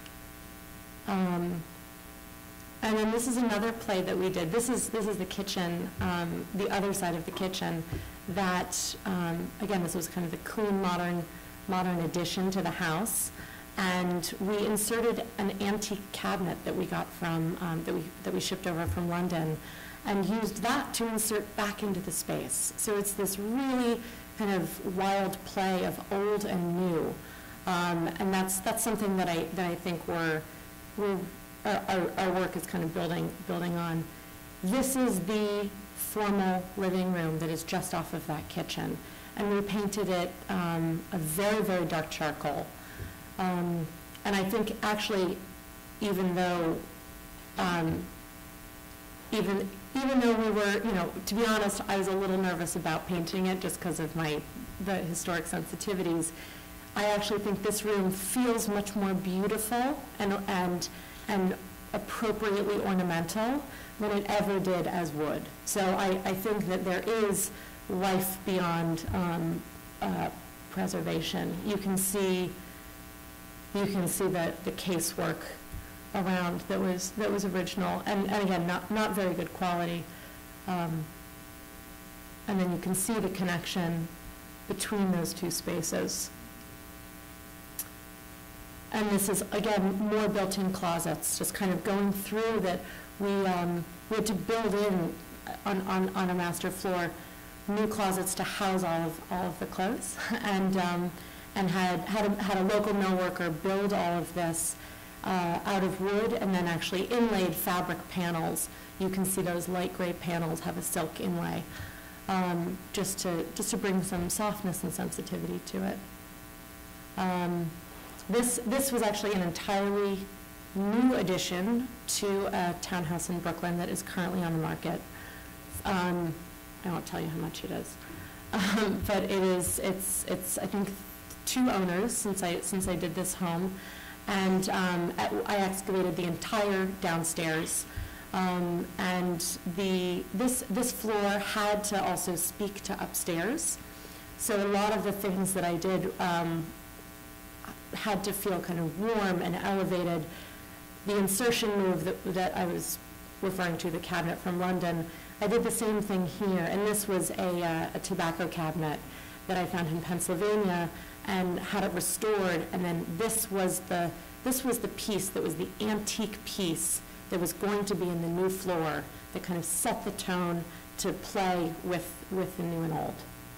Um, and then this is another play that we did. This is, this is the kitchen, um, the other side of the kitchen. That, um, again, this was kind of the clean, modern, modern addition to the house. And we inserted an antique cabinet that we got from, um, that, we, that we shipped over from London, and used that to insert back into the space. So it's this really kind of wild play of old and new. Um, and that's, that's something that I, that I think we're, we're, our, our, our work is kind of building, building on. This is the formal living room that is just off of that kitchen. And we painted it um, a very, very dark charcoal. Um, and I think actually, even though, um, even, even though we were, you know, to be honest, I was a little nervous about painting it just because of my, the historic sensitivities. I actually think this room feels much more beautiful and, and, and appropriately ornamental than it ever did as wood. So I, I think that there is life beyond um, uh, preservation. You can see, you can see the, the casework around that was, that was original, and, and again, not, not very good quality. Um, and then you can see the connection between those two spaces. and this is, again, more built-in closets, just kind of going through that we, um, we had to build in on, on, on a master floor new closets to house all of, all of the clothes, and, um, and had, had a, had a local mill worker build all of this uh, out of wood, and then actually inlaid fabric panels. You can see those light gray panels have a silk inlay, um, just to, just to bring some softness and sensitivity to it. Um, this, this was actually an entirely new addition to a townhouse in Brooklyn that is currently on the market. Um, I won't tell you how much it is, um, but it is. It's. It's. I think two owners since I since I did this home, and um, at, I excavated the entire downstairs, um, and the this this floor had to also speak to upstairs, so a lot of the things that I did um, had to feel kind of warm and elevated. The insertion move that that I was referring to, the cabinet from London, I did the same thing here, and this was a, uh, a tobacco cabinet that I found in Pennsylvania and had it restored, and then this was the this was the piece that was the antique piece that was going to be in the new floor that kind of set the tone to play with with the new and old.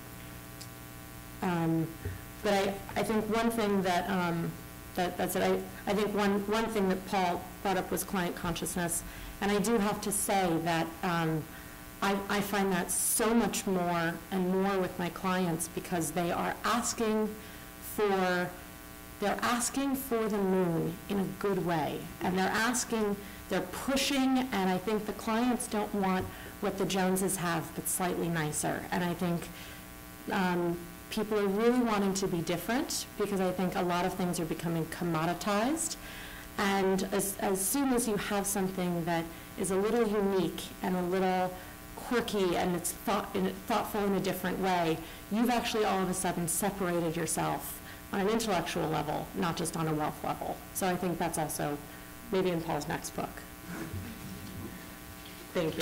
Um, but I, I think one thing that um, that that's it. I, I think one one thing that Paul brought up was client consciousness, and I do have to say that um, I, I find that so much more and more with my clients, because they are asking for they're asking for the moon in a good way, and they're asking, they're pushing, and I think the clients don't want what the Joneses have, but slightly nicer. And I think um, people are really wanting to be different, because I think a lot of things are becoming commoditized. And as, as soon as you have something that is a little unique and a little quirky, and it's thought, in, thoughtful in a different way, you've actually all of a sudden separated yourself on an intellectual level, not just on a wealth level. So I think that's also maybe in Paul's next book. Thank you.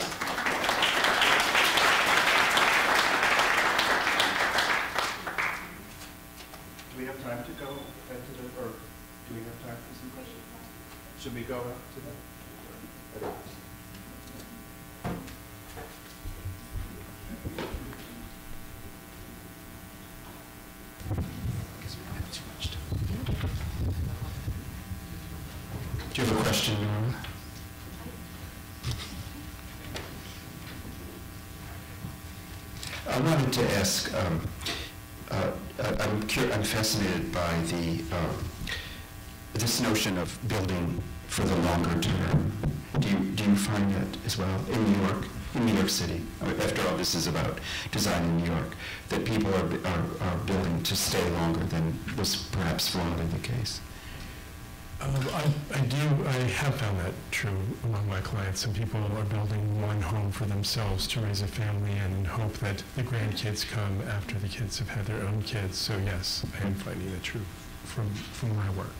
Do we have time to go into the, or do we have time for some questions? Should we go to the? Do you have a question, Norma? I wanted to ask, um, uh, I'm, cur I'm fascinated by the um, this notion of building for the longer term. Do you, do you find that as well in New York, in New York City? After all, this is about design in New York, that people are, are, are building to stay longer than was perhaps formerly the case. Um, I, I do, I have found that true among my clients. Some people are building one home for themselves to raise a family in and hope that the grandkids come after the kids have had their own kids. So yes, I am finding that true from, from my work.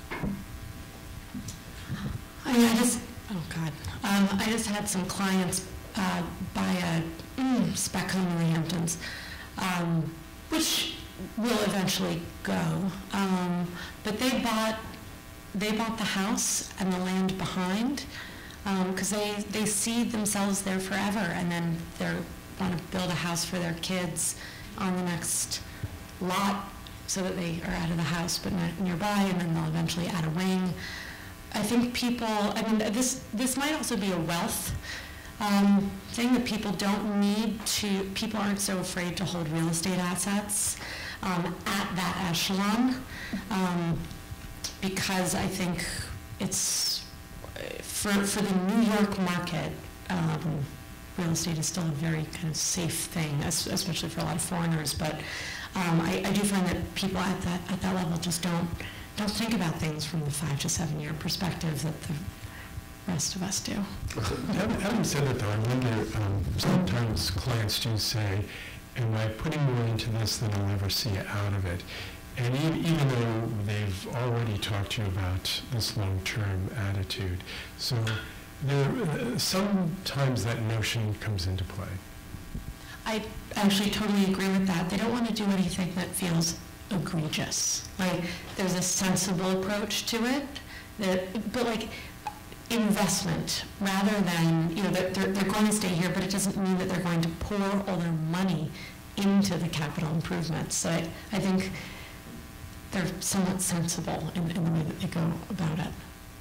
I mean, I just, oh God, um, I just had some clients uh, buy a mm, spec home in the Hamptons, um, which will eventually go, um, but they bought They bought the house and the land behind, because um, they, they see themselves there forever, and then they want to build a house for their kids on the next lot so that they are out of the house but not nearby, and then they'll eventually add a wing. I think people, I mean, this, this might also be a wealth um, thing, that people don't need to, people aren't so afraid to hold real estate assets um, at that echelon. Um, because I think it's, for, for the New York market, um, real estate is still a very kind of safe thing, especially for a lot of foreigners. But um, I, I do find that people at that, at that level just don't, don't think about things from the five to seven year perspective that the rest of us do. Having, having said that though, I wonder, um, sometimes clients do say, am I putting more into this than I'll ever see out of it? And even, even though they've already talked to you about this long-term attitude, so there, uh, sometimes that notion comes into play. I actually totally agree with that. They don't want to do anything that feels egregious. Like, there's a sensible approach to it, that, but like, investment, rather than, you know, they're, they're, they're going to stay here, but it doesn't mean that they're going to pour all their money into the capital improvements. So I, I think they're somewhat sensible in, in the way that they go about it.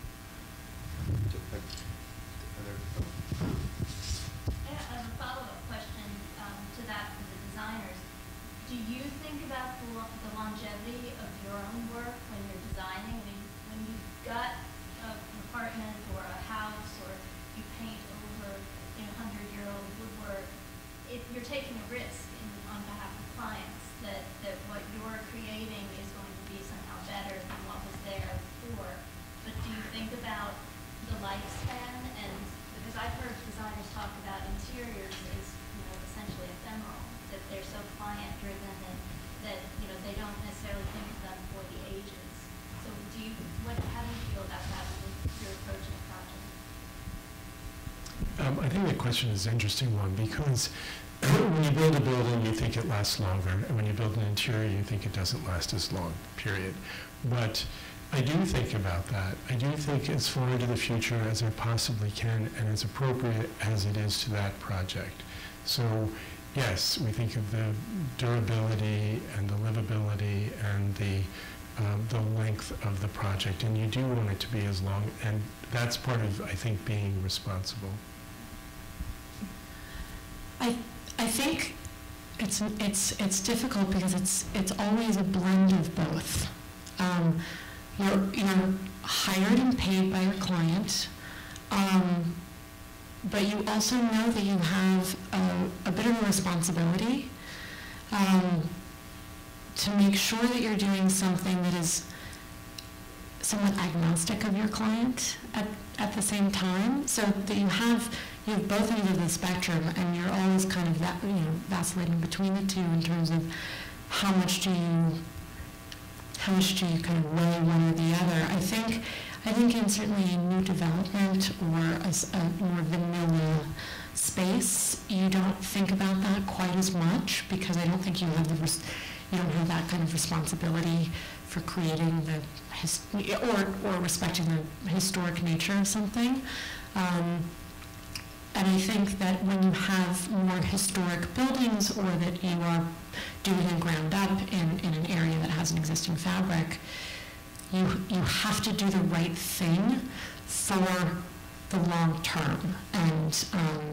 Yeah, as a follow-up question um, to that for the designers, do you think about the, lo the longevity of your own work when you're designing? I mean, when you've got a, an apartment or a house, or you paint over, you know, hundred-year-old woodwork, it, you're taking a risk in, on behalf of clients that, that what you're creating is going to be somehow better than what was there before. But do you think about the lifespan? And because I've heard designers talk about interiors as, you know, essentially ephemeral, that they're so client-driven and that, you know, they don't necessarily think of them for the ages. So do you, what, how do you feel about that when you're approaching a project? Um, I think the question is an interesting one, because when you build a building, you think it lasts longer, and when you build an interior, you think it doesn't last as long, period. But I do think about that. I do think as far into the future as I possibly can, and as appropriate as it is to that project. So yes, we think of the durability and the livability and the um, the length of the project, and you do want it to be as long, and that's part of, I think, being responsible. I I think it's it's it's difficult because it's it's always a blend of both. Um, you're you're hired and paid by your client, um, but you also know that you have a, a bit of a responsibility um, to make sure that you're doing something that is somewhat agnostic of your client at, at the same time, so that you have you have both ends of the spectrum, and you're always kind of that, you know, vacillating between the two in terms of how much do you how much do you kind of weigh one or the other. I think I think in certainly a new development or a, a more vanilla space, you don't think about that quite as much, because I don't think you have the res you don't have that kind of responsibility for creating the his or or respecting the historic nature of something. Um, And I think that when you have more historic buildings, or that you are doing a ground up in, in an area that has an existing fabric, you, you have to do the right thing for the long term. And um,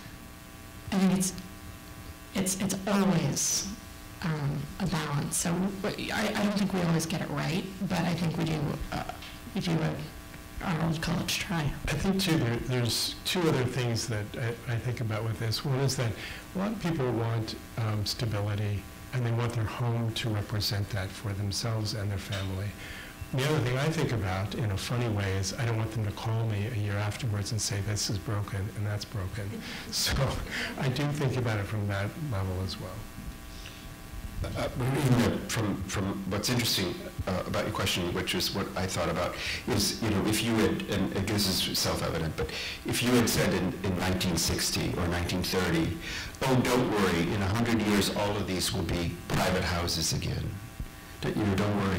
I think it's, it's, it's always um, a balance. So I, I don't think we always get it right, but I think we do, uh, we do a our old college try. I think, too, there, there's two other things that I, I think about with this. One is that a lot of people want um, stability, and they want their home to represent that for themselves and their family. The other thing I think about, in a funny way, is I don't want them to call me a year afterwards and say, this is broken and that's broken. So I do think about it from that level as well. Uh, from from what's interesting uh, about your question, which is what I thought about, is, you know, if you had, and this is self-evident, but if you had said in, in nineteen sixty or nineteen thirty, oh, don't worry, in a hundred years all of these will be private houses again. You know, don't worry.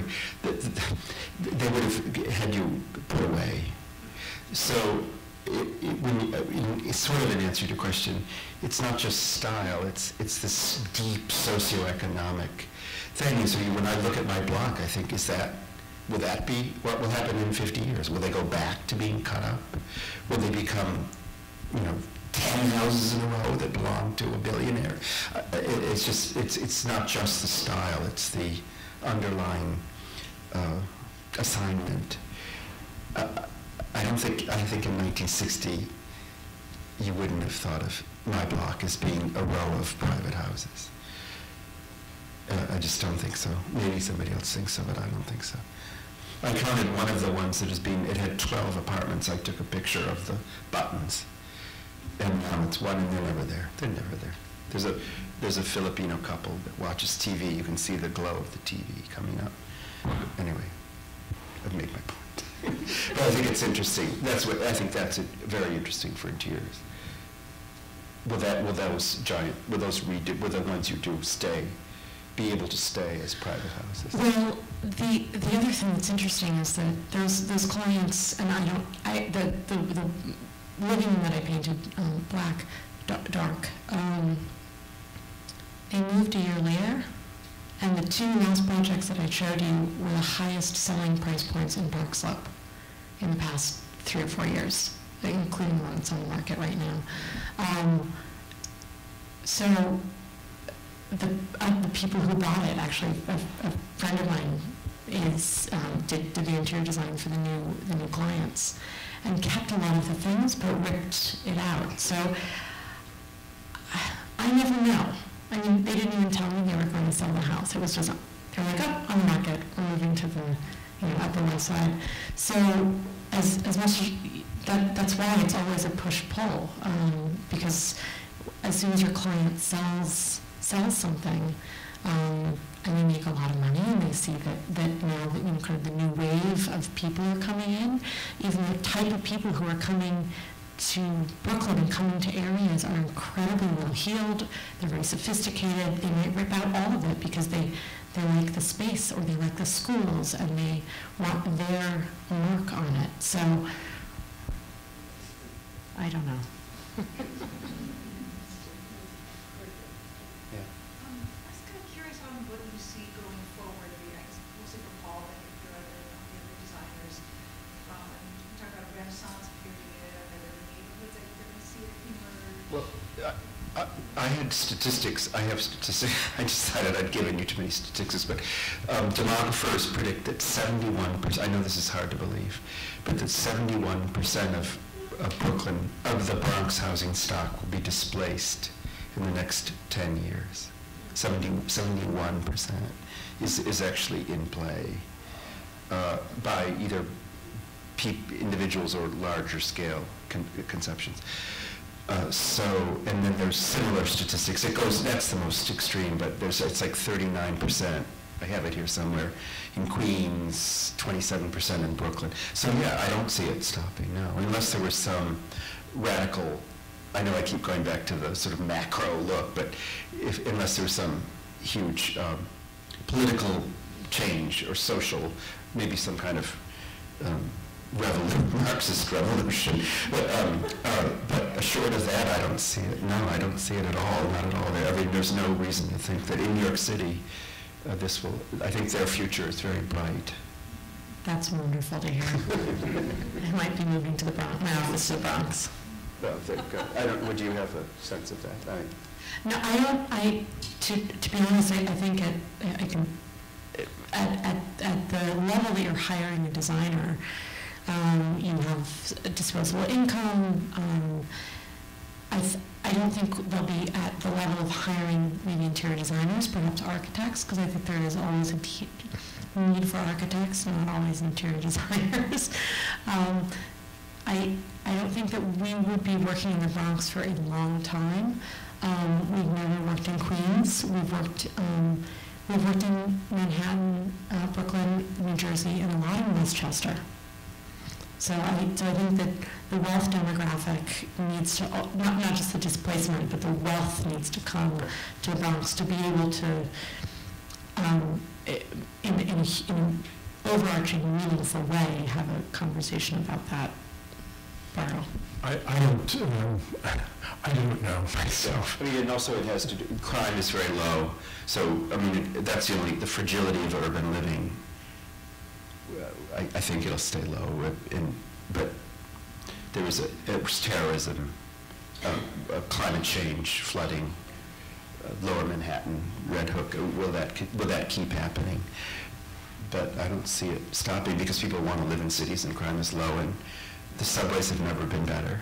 They would have had you put away. So it, it, when you, uh, it's sort of an answer to your question. It's not just style, it's, it's this deep socioeconomic thing. And so you, when I look at my block, I think, is that, will that be, what will happen in fifty years? Will they go back to being cut up? Will they become, you know, ten houses in a row that belong to a billionaire? Uh, it, it's just, it's, it's not just the style, it's the underlying uh, assignment. Uh, I don't think, I think in nineteen sixty, you wouldn't have thought of my block as being a row of private houses. Uh, I just don't think so. Maybe somebody else thinks so, but I don't think so. I counted one of the ones that has been, it had twelve apartments. I took a picture of the buttons. And now it's one, and they're never there. They're never there. There's a, there's a Filipino couple that watches T V. You can see the glow of the T V coming up. Anyway, I've made my point. But I think it's interesting. That's what I think. That's it, very interesting for interiors. Will that? Will those giant? Will those redo? Will the ones you do stay be able to stay as private houses? Well, the, the other thing that's interesting is that those, those clients, and I don't, I, the, the, the living room that I painted, um, black, da- dark, um, they moved a year later, and the two last projects that I showed you were the highest selling price points in Park Slope in the past three or four years, including the one that's on the market right now. Um, so the, uh, the people who bought it, actually, a, a friend of mine is um, did, did the interior design for the new the new clients, and kept a lot of the things, but ripped it out. So I, I never know. I mean, they didn't even tell me they were going to sell the house. It was just, they were like, oh, on the market, we're moving to the, you know, Upper West Side. So as, as much as, that, that's why it's always a push-pull, um, because as soon as your client sells, sells something, um, and they make a lot of money, and they see that, that now that, you know, kind of the new wave of people are coming in, even the type of people who are coming to Brooklyn and coming to areas are incredibly well-heeled, they're very sophisticated, they might rip out all of it because they, they like the space or they like the schools and they want their mark on it. So, I don't know. Yeah. Um, I was kind of curious on what you see going forward. I mean, I guess mostly for Paul, but if there are other, the other designers, um, you talk about Renaissance period, are there neighborhoods that you're going to see it emerge? Well, I, I, I had statistics. I have statistics. I decided I'd given you too many statistics, but um, demographers predict that seventy-one percent, I know this is hard to believe, but that seventy-one percent of, of Brooklyn, of the Bronx housing stock will be displaced in the next ten years. seventy, seventy-one percent is, is actually in play uh, by either peop individuals or larger scale con conceptions. Uh, so, and then there's similar statistics. It goes, that's the most extreme, but there's, it's like thirty-nine percent. I have it here somewhere. In Queens, twenty-seven percent in Brooklyn. So yeah, I don't see it stopping, no, unless there was some radical, I know I keep going back to the sort of macro look, but if, unless there was some huge um, political change or social, maybe some kind of um, Revolu Marxist revolution, but, um, uh, but short of that, I don't see it. No, I don't see it at all. Not at all. I mean, there's no reason to think that in New York City, uh, this will. I think their future is very bright. That's wonderful to hear. I might be moving to the Bronx, my office to the Bronx. Well, there you go. I don't, would you have a sense of that? I, No, I don't, I, to, to be honest, I, I think at, I can, at, at, at the level that you're hiring a designer, um, you have disposable income. Um, I, th I don't think they'll be at the level of hiring maybe interior designers, perhaps architects, because I think there is always a need for architects, not always interior designers. um, I, I don't think that we would be working in the Bronx for a long time. Um, we've never worked in Queens. We've worked, um, we've worked in Manhattan, uh, Brooklyn, New Jersey, and a lot in Westchester. So I, so I think that the wealth demographic needs to, not, not just the displacement, but the wealth needs to come to the Bronx to be able to, um, in, in, in an overarching, meaningful way, have a conversation about that. Barrow. I, I don't, um, I don't know myself. I mean, and also it has to do, crime is very low. So, I mean, it, that's the only, the fragility of urban living. I, I think it'll stay low, in, but there was a, it was terrorism, uh, uh, climate change, flooding, uh, Lower Manhattan, Red Hook. Will that will that keep happening? But I don't see it stopping because people want to live in cities and crime is low, and the subways have never been better.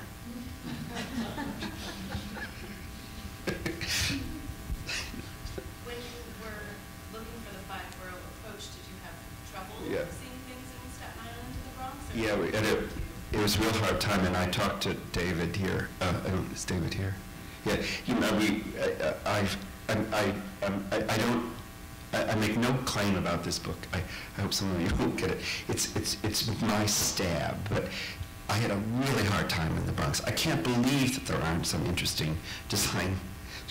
When you were looking for the five borough approach, did you have trouble Yeah. seeing things in Staten Island to the Bronx? or- Yeah, we, and it, it was a real hard time, and I talked to David here. Uh, I don't, is David here? Yeah, you know, we, I, I've, I'm- I, I'm- I, I don't, I, I make no claim about this book. I, I hope some of you will get it. It's, it's, it's my stab, but I had a really hard time in the Bronx. I can't believe that there aren't some interesting design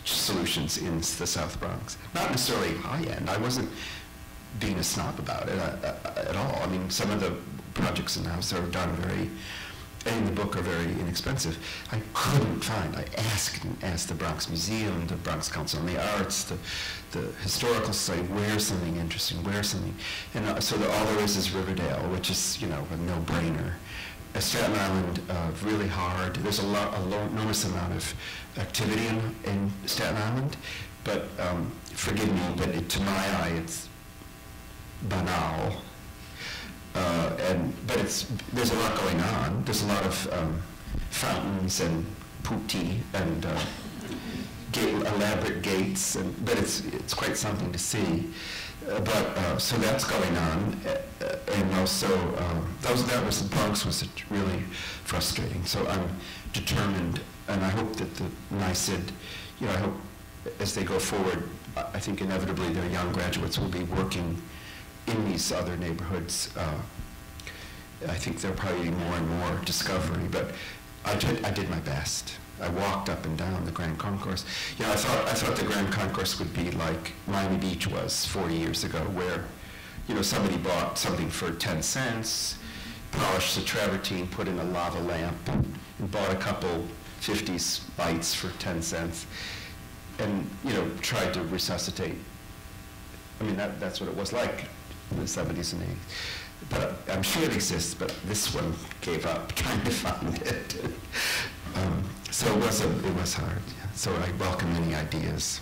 solutions in the South Bronx. Not necessarily high-end. I wasn't being a snob about it uh, uh, at all. I mean, some of the projects in the house are done very, in the book, are very inexpensive. I couldn't find, I asked and asked the Bronx Museum, the Bronx Council on the Arts, the, the Historical Society, where's something interesting, where's something, and uh, so the, all there is is Riverdale, which is, you know, a no-brainer. Uh, Staten Island, uh, really hard. There's a lot, a lo enormous amount of activity in, in Staten Island, but um, forgive me, but it, to my eye, it's banal. Uh, and but it's there's a lot going on. There's a lot of um, fountains and putti and uh, gate, elaborate gates, and but it's it's quite something to see. Uh, but uh, so that's going on, uh, and also um, that was that was the Bronx was really frustrating. So I'm determined, and I hope that the N I C I D, you know, I hope as they go forward, I think inevitably their young graduates will be working in these other neighborhoods. Uh, I think there'll probably be more and more discovery, but I did, I did my best. I walked up and down the Grand Concourse. You know, I thought, I thought the Grand Concourse would be like Miami Beach was forty years ago, where, you know, somebody bought something for ten cents, polished the travertine, put in a lava lamp, and bought a couple fifties bites for ten cents, and, you know, tried to resuscitate. I mean, that, that's what it was like in the seventies and eighties. But I'm sure it exists, but this one gave up trying to find it. um, so it was, a, it was hard. Yeah. So I welcome any ideas.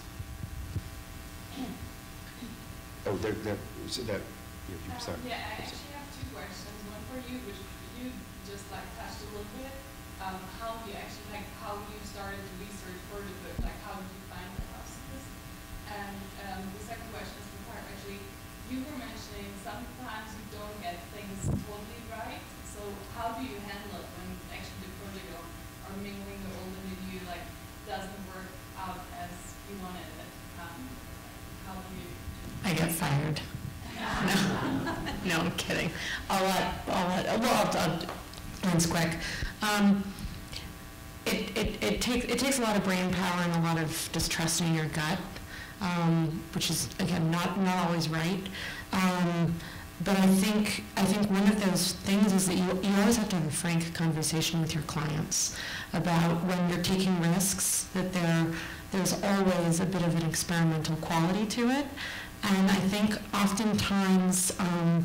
Oh, there, there, so that, yeah, Um, sorry. yeah, I actually have two questions. One for you, which you just like touched a little bit. Um, how you actually, like, how you started the research for the book, like how did you find the houses? And um, the second question is for Clark, actually, you were mentioning sometimes you don't get things totally right. So how do you handle it when actually the project or, or mingling the old and the new, like, doesn't work out as you wanted it? Um, how do you? I get fired. No, no, I'm kidding. I'll let, I'll let, well, I'll, I'll, it's quick. Um, it, it, it takes, it takes a lot of brain power and a lot of just trusting your gut, um, which is, again, not, not always right. Um, but I think, I think one of those things is that you, you always have to have a frank conversation with your clients about when you're taking risks, that there, there's always a bit of an experimental quality to it. And I think oftentimes, um,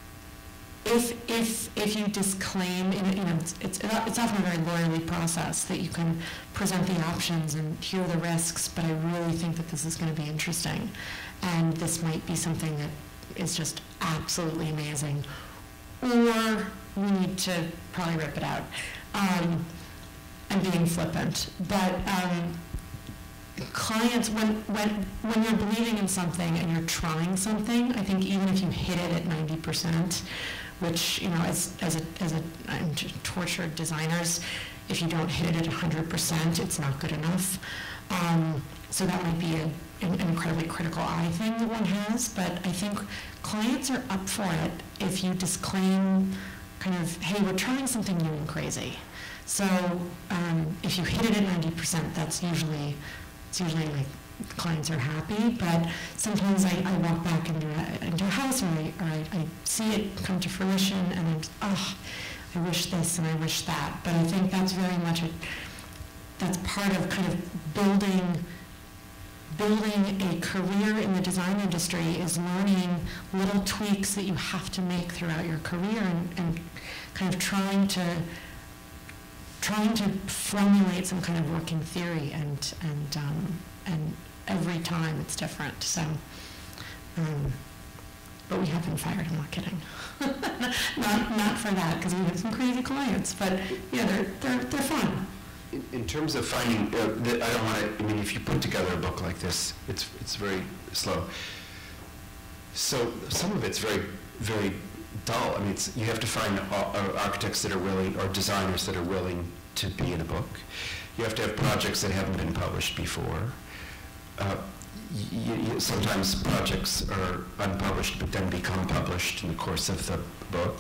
if if if you disclaim, you know, it's, it's it's often a very lawyerly process that you can present the options and here are the risks, but I really think that this is going to be interesting, and this might be something that is just absolutely amazing, or we need to probably rip it out. Um, I'm being flippant, but. Um, Clients, when, when, when you're believing in something and you're trying something, I think even if you hit it at ninety percent, which, you know, as, as a, as a I'm tortured designers, if you don't hit it at one hundred percent, it's not good enough. Um, so that might be a, an incredibly critical eye thing that one has, but I think clients are up for it if you disclaim kind of, hey, we're trying something new and crazy. So um, if you hit it at ninety percent, that's usually It's usually like clients are happy, but sometimes I, I walk back into a, into a house or, I, or I, I see it come to fruition and I'm, oh, I wish this and I wish that. But I think that's very much a, that's part of kind of building, building a career in the design industry is learning little tweaks that you have to make throughout your career and, and kind of trying to trying to formulate some kind of working theory, and and um, and every time it's different. So, um, but we have been fired. I'm not kidding. not not for that, because we have some crazy clients. But yeah, they're they're they're fun. In, in terms of finding, uh, the, I don't want to. I mean, if you put together a book like this, it's it's very slow. So some of it's very very. dull. I mean, it's, you have to find uh, architects that are willing, or designers that are willing to be in a book. You have to have projects that haven't been published before. Uh, y y sometimes projects are unpublished but then become published in the course of the book.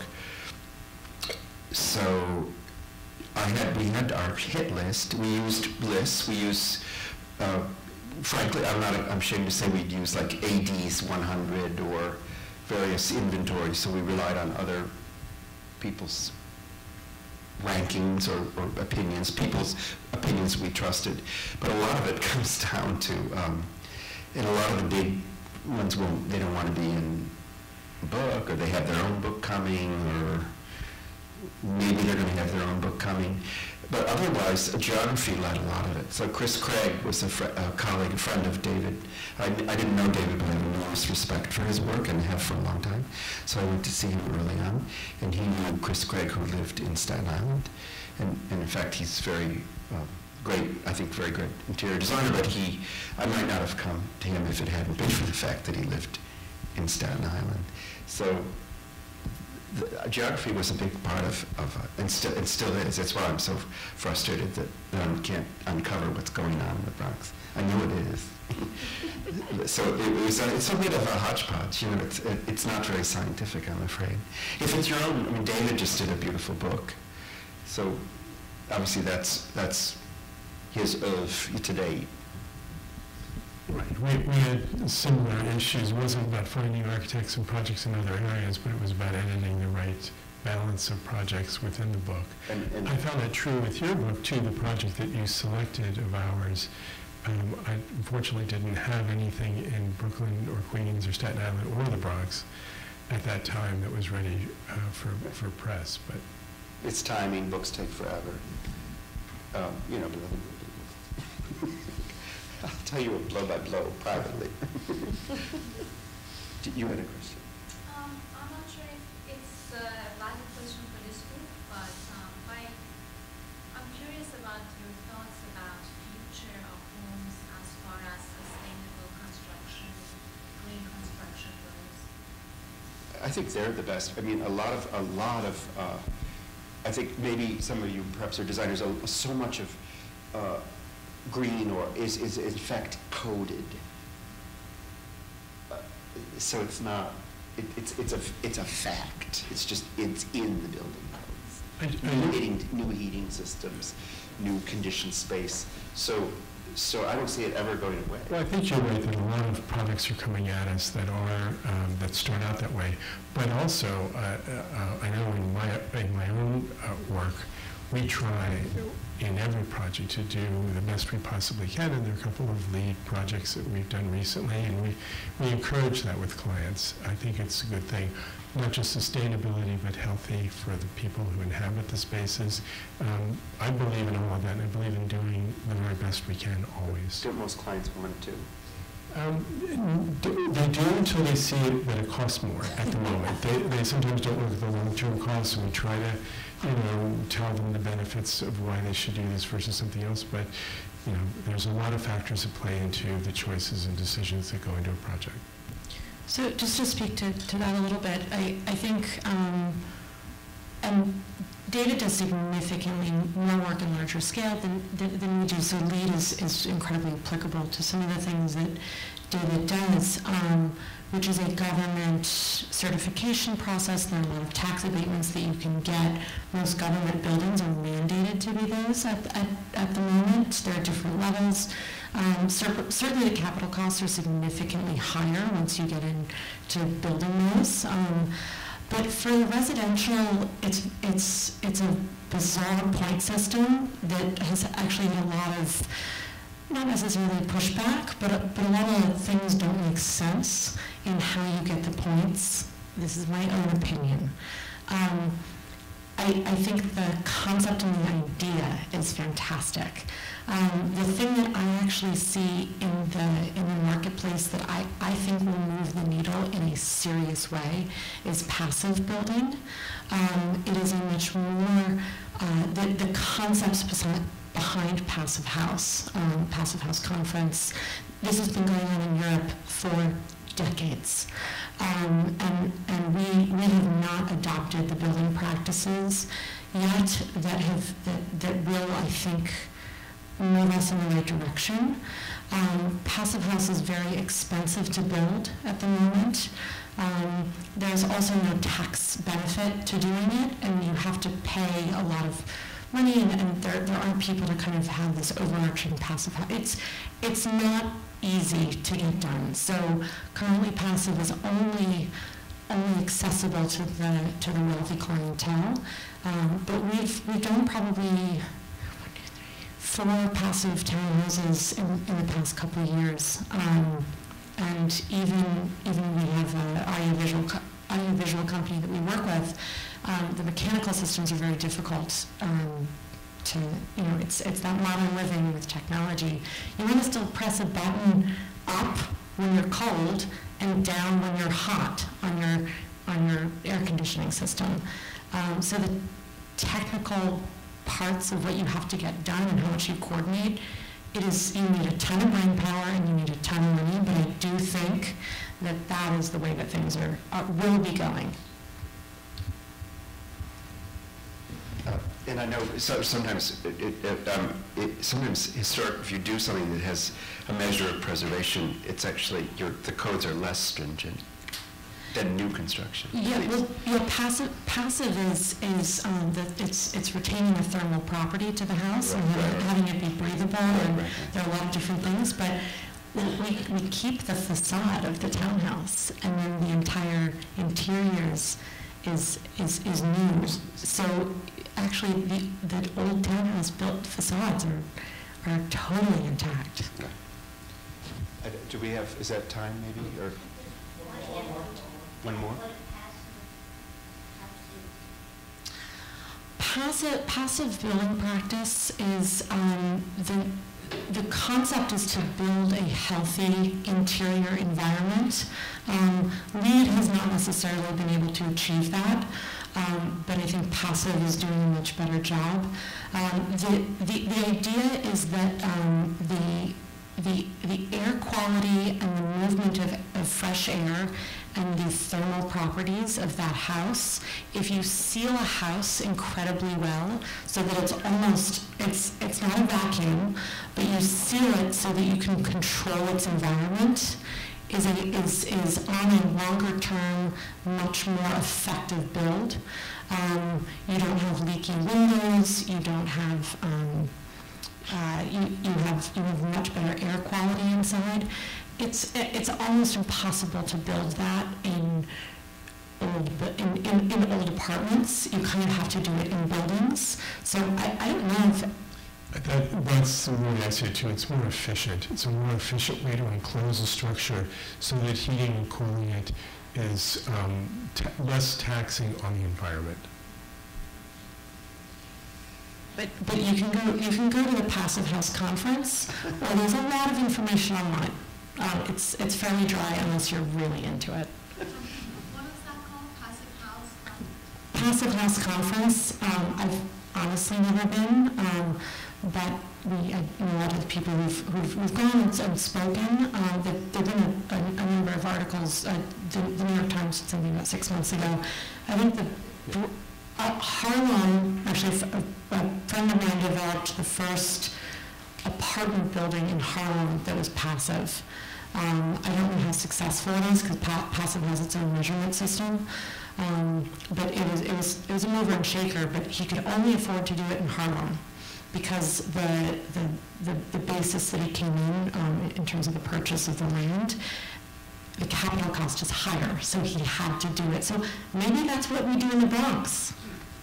So I had, we had our hit list. We used lists. We use uh, frankly, I'm not, I'm ashamed to say we'd use like A D's one hundred or various inventories, so we relied on other people's rankings or, or opinions, people's opinions we trusted. But a lot of it comes down to, um, and a lot of the big ones won't, they don't want to be in a book, or they have their own book coming, or maybe they're going to have their own book coming. But otherwise, geography led a lot of it. So Chris Craig was a, fr a colleague, a friend of David. I, I didn't know David, but I have enormous respect for his work and have for a long time. So I went to see him early on, and he knew Chris Craig, who lived in Staten Island. And, and in fact, he's very uh, great, I think very great interior designer, but he, I might not have come to him if it hadn't been for the fact that he lived in Staten Island. So the, uh, geography was a big part of, of uh, and, sti and still is. That's why I'm so frustrated that, that I can't uncover what's going on in the Bronx. I know it is. So it, it was a, it's a bit of a hodgepodge. You know, it's, it, it's not very scientific, I'm afraid. If it's your own, I mean, David just did a beautiful book. So obviously that's, that's his oeuvre today. Right. We, we had similar issues. It wasn't about finding architects and projects in other areas, but it was about editing the right balance of projects within the book. And, and I found that true with your book, too. The project that you selected of ours, um, I unfortunately didn't have anything in Brooklyn or Queens or Staten Island or the Bronx at that time that was ready uh, for, for press. But it's timing. Books take forever. Um, you know, I'll tell you a blow by blow privately. You had a question. Um, I'm not sure if it's a valid question for this group, but um, I, I'm curious about your thoughts about future of homes as far as sustainable construction, green construction goes. I think they're the best. I mean, a lot of, a lot of, uh, I think maybe some of you perhaps are designers, uh, so much of uh, green or is, is in fact coded. Uh, so it's not, it, it's, it's, a, it's a fact. It's just, it's in the building codes. I, I New heating, new heating systems, new conditioned space. So, so I don't see it ever going away. Well, I think you're right that a lot of products are coming at us that are um, that start out that way. But also, uh, uh, I know in my in my own uh, work, we try in every project to do the best we possibly can, and there are a couple of lead projects that we've done recently, and we we encourage that with clients. I think it's a good thing. Not just sustainability, but healthy for the people who inhabit the spaces. Um, I believe in all of that, and I believe in doing the very best we can always. Don't most clients want to? Um, they do until they see it, that it costs more at the moment. They, they sometimes don't look at the long-term costs, and we try to, you know, tell them the benefits of why they should do this versus something else. But, you know, there's a lot of factors that play into the choices and decisions that go into a project. So just to speak to, to that a little bit, I, I think, um, and David does significantly more work on larger scale than, than, than we do, so LEED is, is incredibly applicable to some of the things that David does, um, which is a government certification process. There are a lot of tax abatements that you can get. Most government buildings are mandated to be those at, at, at the moment. There are different levels. Um, cer certainly the capital costs are significantly higher once you get into building those. Um, but for the residential, it's, it's, it's a bizarre point system that has actually had a lot of, not necessarily pushback, but, but a lot of things don't make sense in how you get the points. This is my own opinion. Um, I, I think the concept and the idea is fantastic. Um, the thing that I actually see in the in the marketplace that I, I think will move the needle in a serious way is passive building. Um, it is a much more, uh, the, the concepts behind Passive House, um, Passive House Conference. This has been going on in Europe for decades. Um, and and we, we have not adopted the building practices yet that have that, that will, I think, move us in the right direction. Um, Passive House is very expensive to build at the moment. Um, there's also no tax benefit to doing it, and you have to pay a lot of money, and, and there, there aren't people to kind of have this overarching passive house. It's, it's not easy to get done. So currently passive is only, only accessible to the, to the wealthy clientele. Um, but we've, we've done probably four passive townhouses in, in the past couple of years. Um, and even, even we have a audio visual, co- audio visual company that we work with. Um, the mechanical systems are very difficult um, to, you know, it's, it's that modern living with technology. You want to still press a button up when you're cold and down when you're hot on your, on your air conditioning system. Um, so the technical parts of what you have to get done and how much you coordinate, it is, you need a ton of brain power and you need a ton of money, but I do think that that is the way that things are, are will be going. Uh, and I know so sometimes, it, it, it, um, it, sometimes historic, if you do something that has a measure of preservation, it's actually, your, the codes are less stringent than new construction. Yeah, well, yeah, passive, passive is, is um, that it's, it's retaining a thermal property to the house Right, and having, right. having it be breathable, and right, right. there are a lot of different things, but we, we keep the facade of the townhouse, and then the entire interiors is, is, is new. So actually, the, the old townhouse built facades are, are totally intact. Uh, Do we have, is that time maybe, or one more? Passive, passive building practice is, um, the, the concept is to build a healthy interior environment. Um, LEED has not necessarily been able to achieve that, um, but I think passive is doing a much better job. Um, the, the, the idea is that um, the The, the air quality and the movement of, of fresh air and the thermal properties of that house, if you seal a house incredibly well so that it's almost, it's, it's not a vacuum, but you seal it so that you can control its environment, is, a, is, is on a longer term, much more effective build. Um, you don't have leaky windows, you don't have, um, Uh, you, you have you have much better air quality inside. It's it's almost impossible to build that in old in, in, in old apartments. You kind of have to do it in buildings. So I, I don't know if That, that's the way I see it too. It's more efficient. It's a more efficient way to enclose a structure so that heating and cooling it is um, ta- less taxing on the environment. But, but you can go you can go to the Passive House conference, where there's a lot of information online. Um, it's it's fairly dry unless you're really into it. What is that called? Passive House? Passive House conference. Um, I've honestly never been, um, but we I know a lot of the people who've who've, who've gone and, and spoken. Um, there have been a, a, a number of articles. Uh, the, the New York Times did something about six months ago. I think the. Uh, Harlem, actually, a, a friend of mine developed the first apartment building in Harlem that was passive. Um, I don't know how successful it is because pa- passive has its own measurement system, um, but it was it was it was a mover and shaker. But he could only afford to do it in Harlem because the the the, the basis that he came in um, in terms of the purchase of the land. The capital cost is higher, so he had to do it. So maybe that's what we do in the Bronx.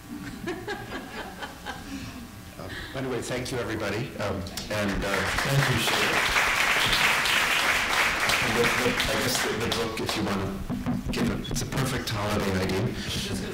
uh, anyway, thank you, everybody, um, and uh, thank you, Sheila. And the, the, I guess the, the book, if you want to give it, it's a perfect holiday idea.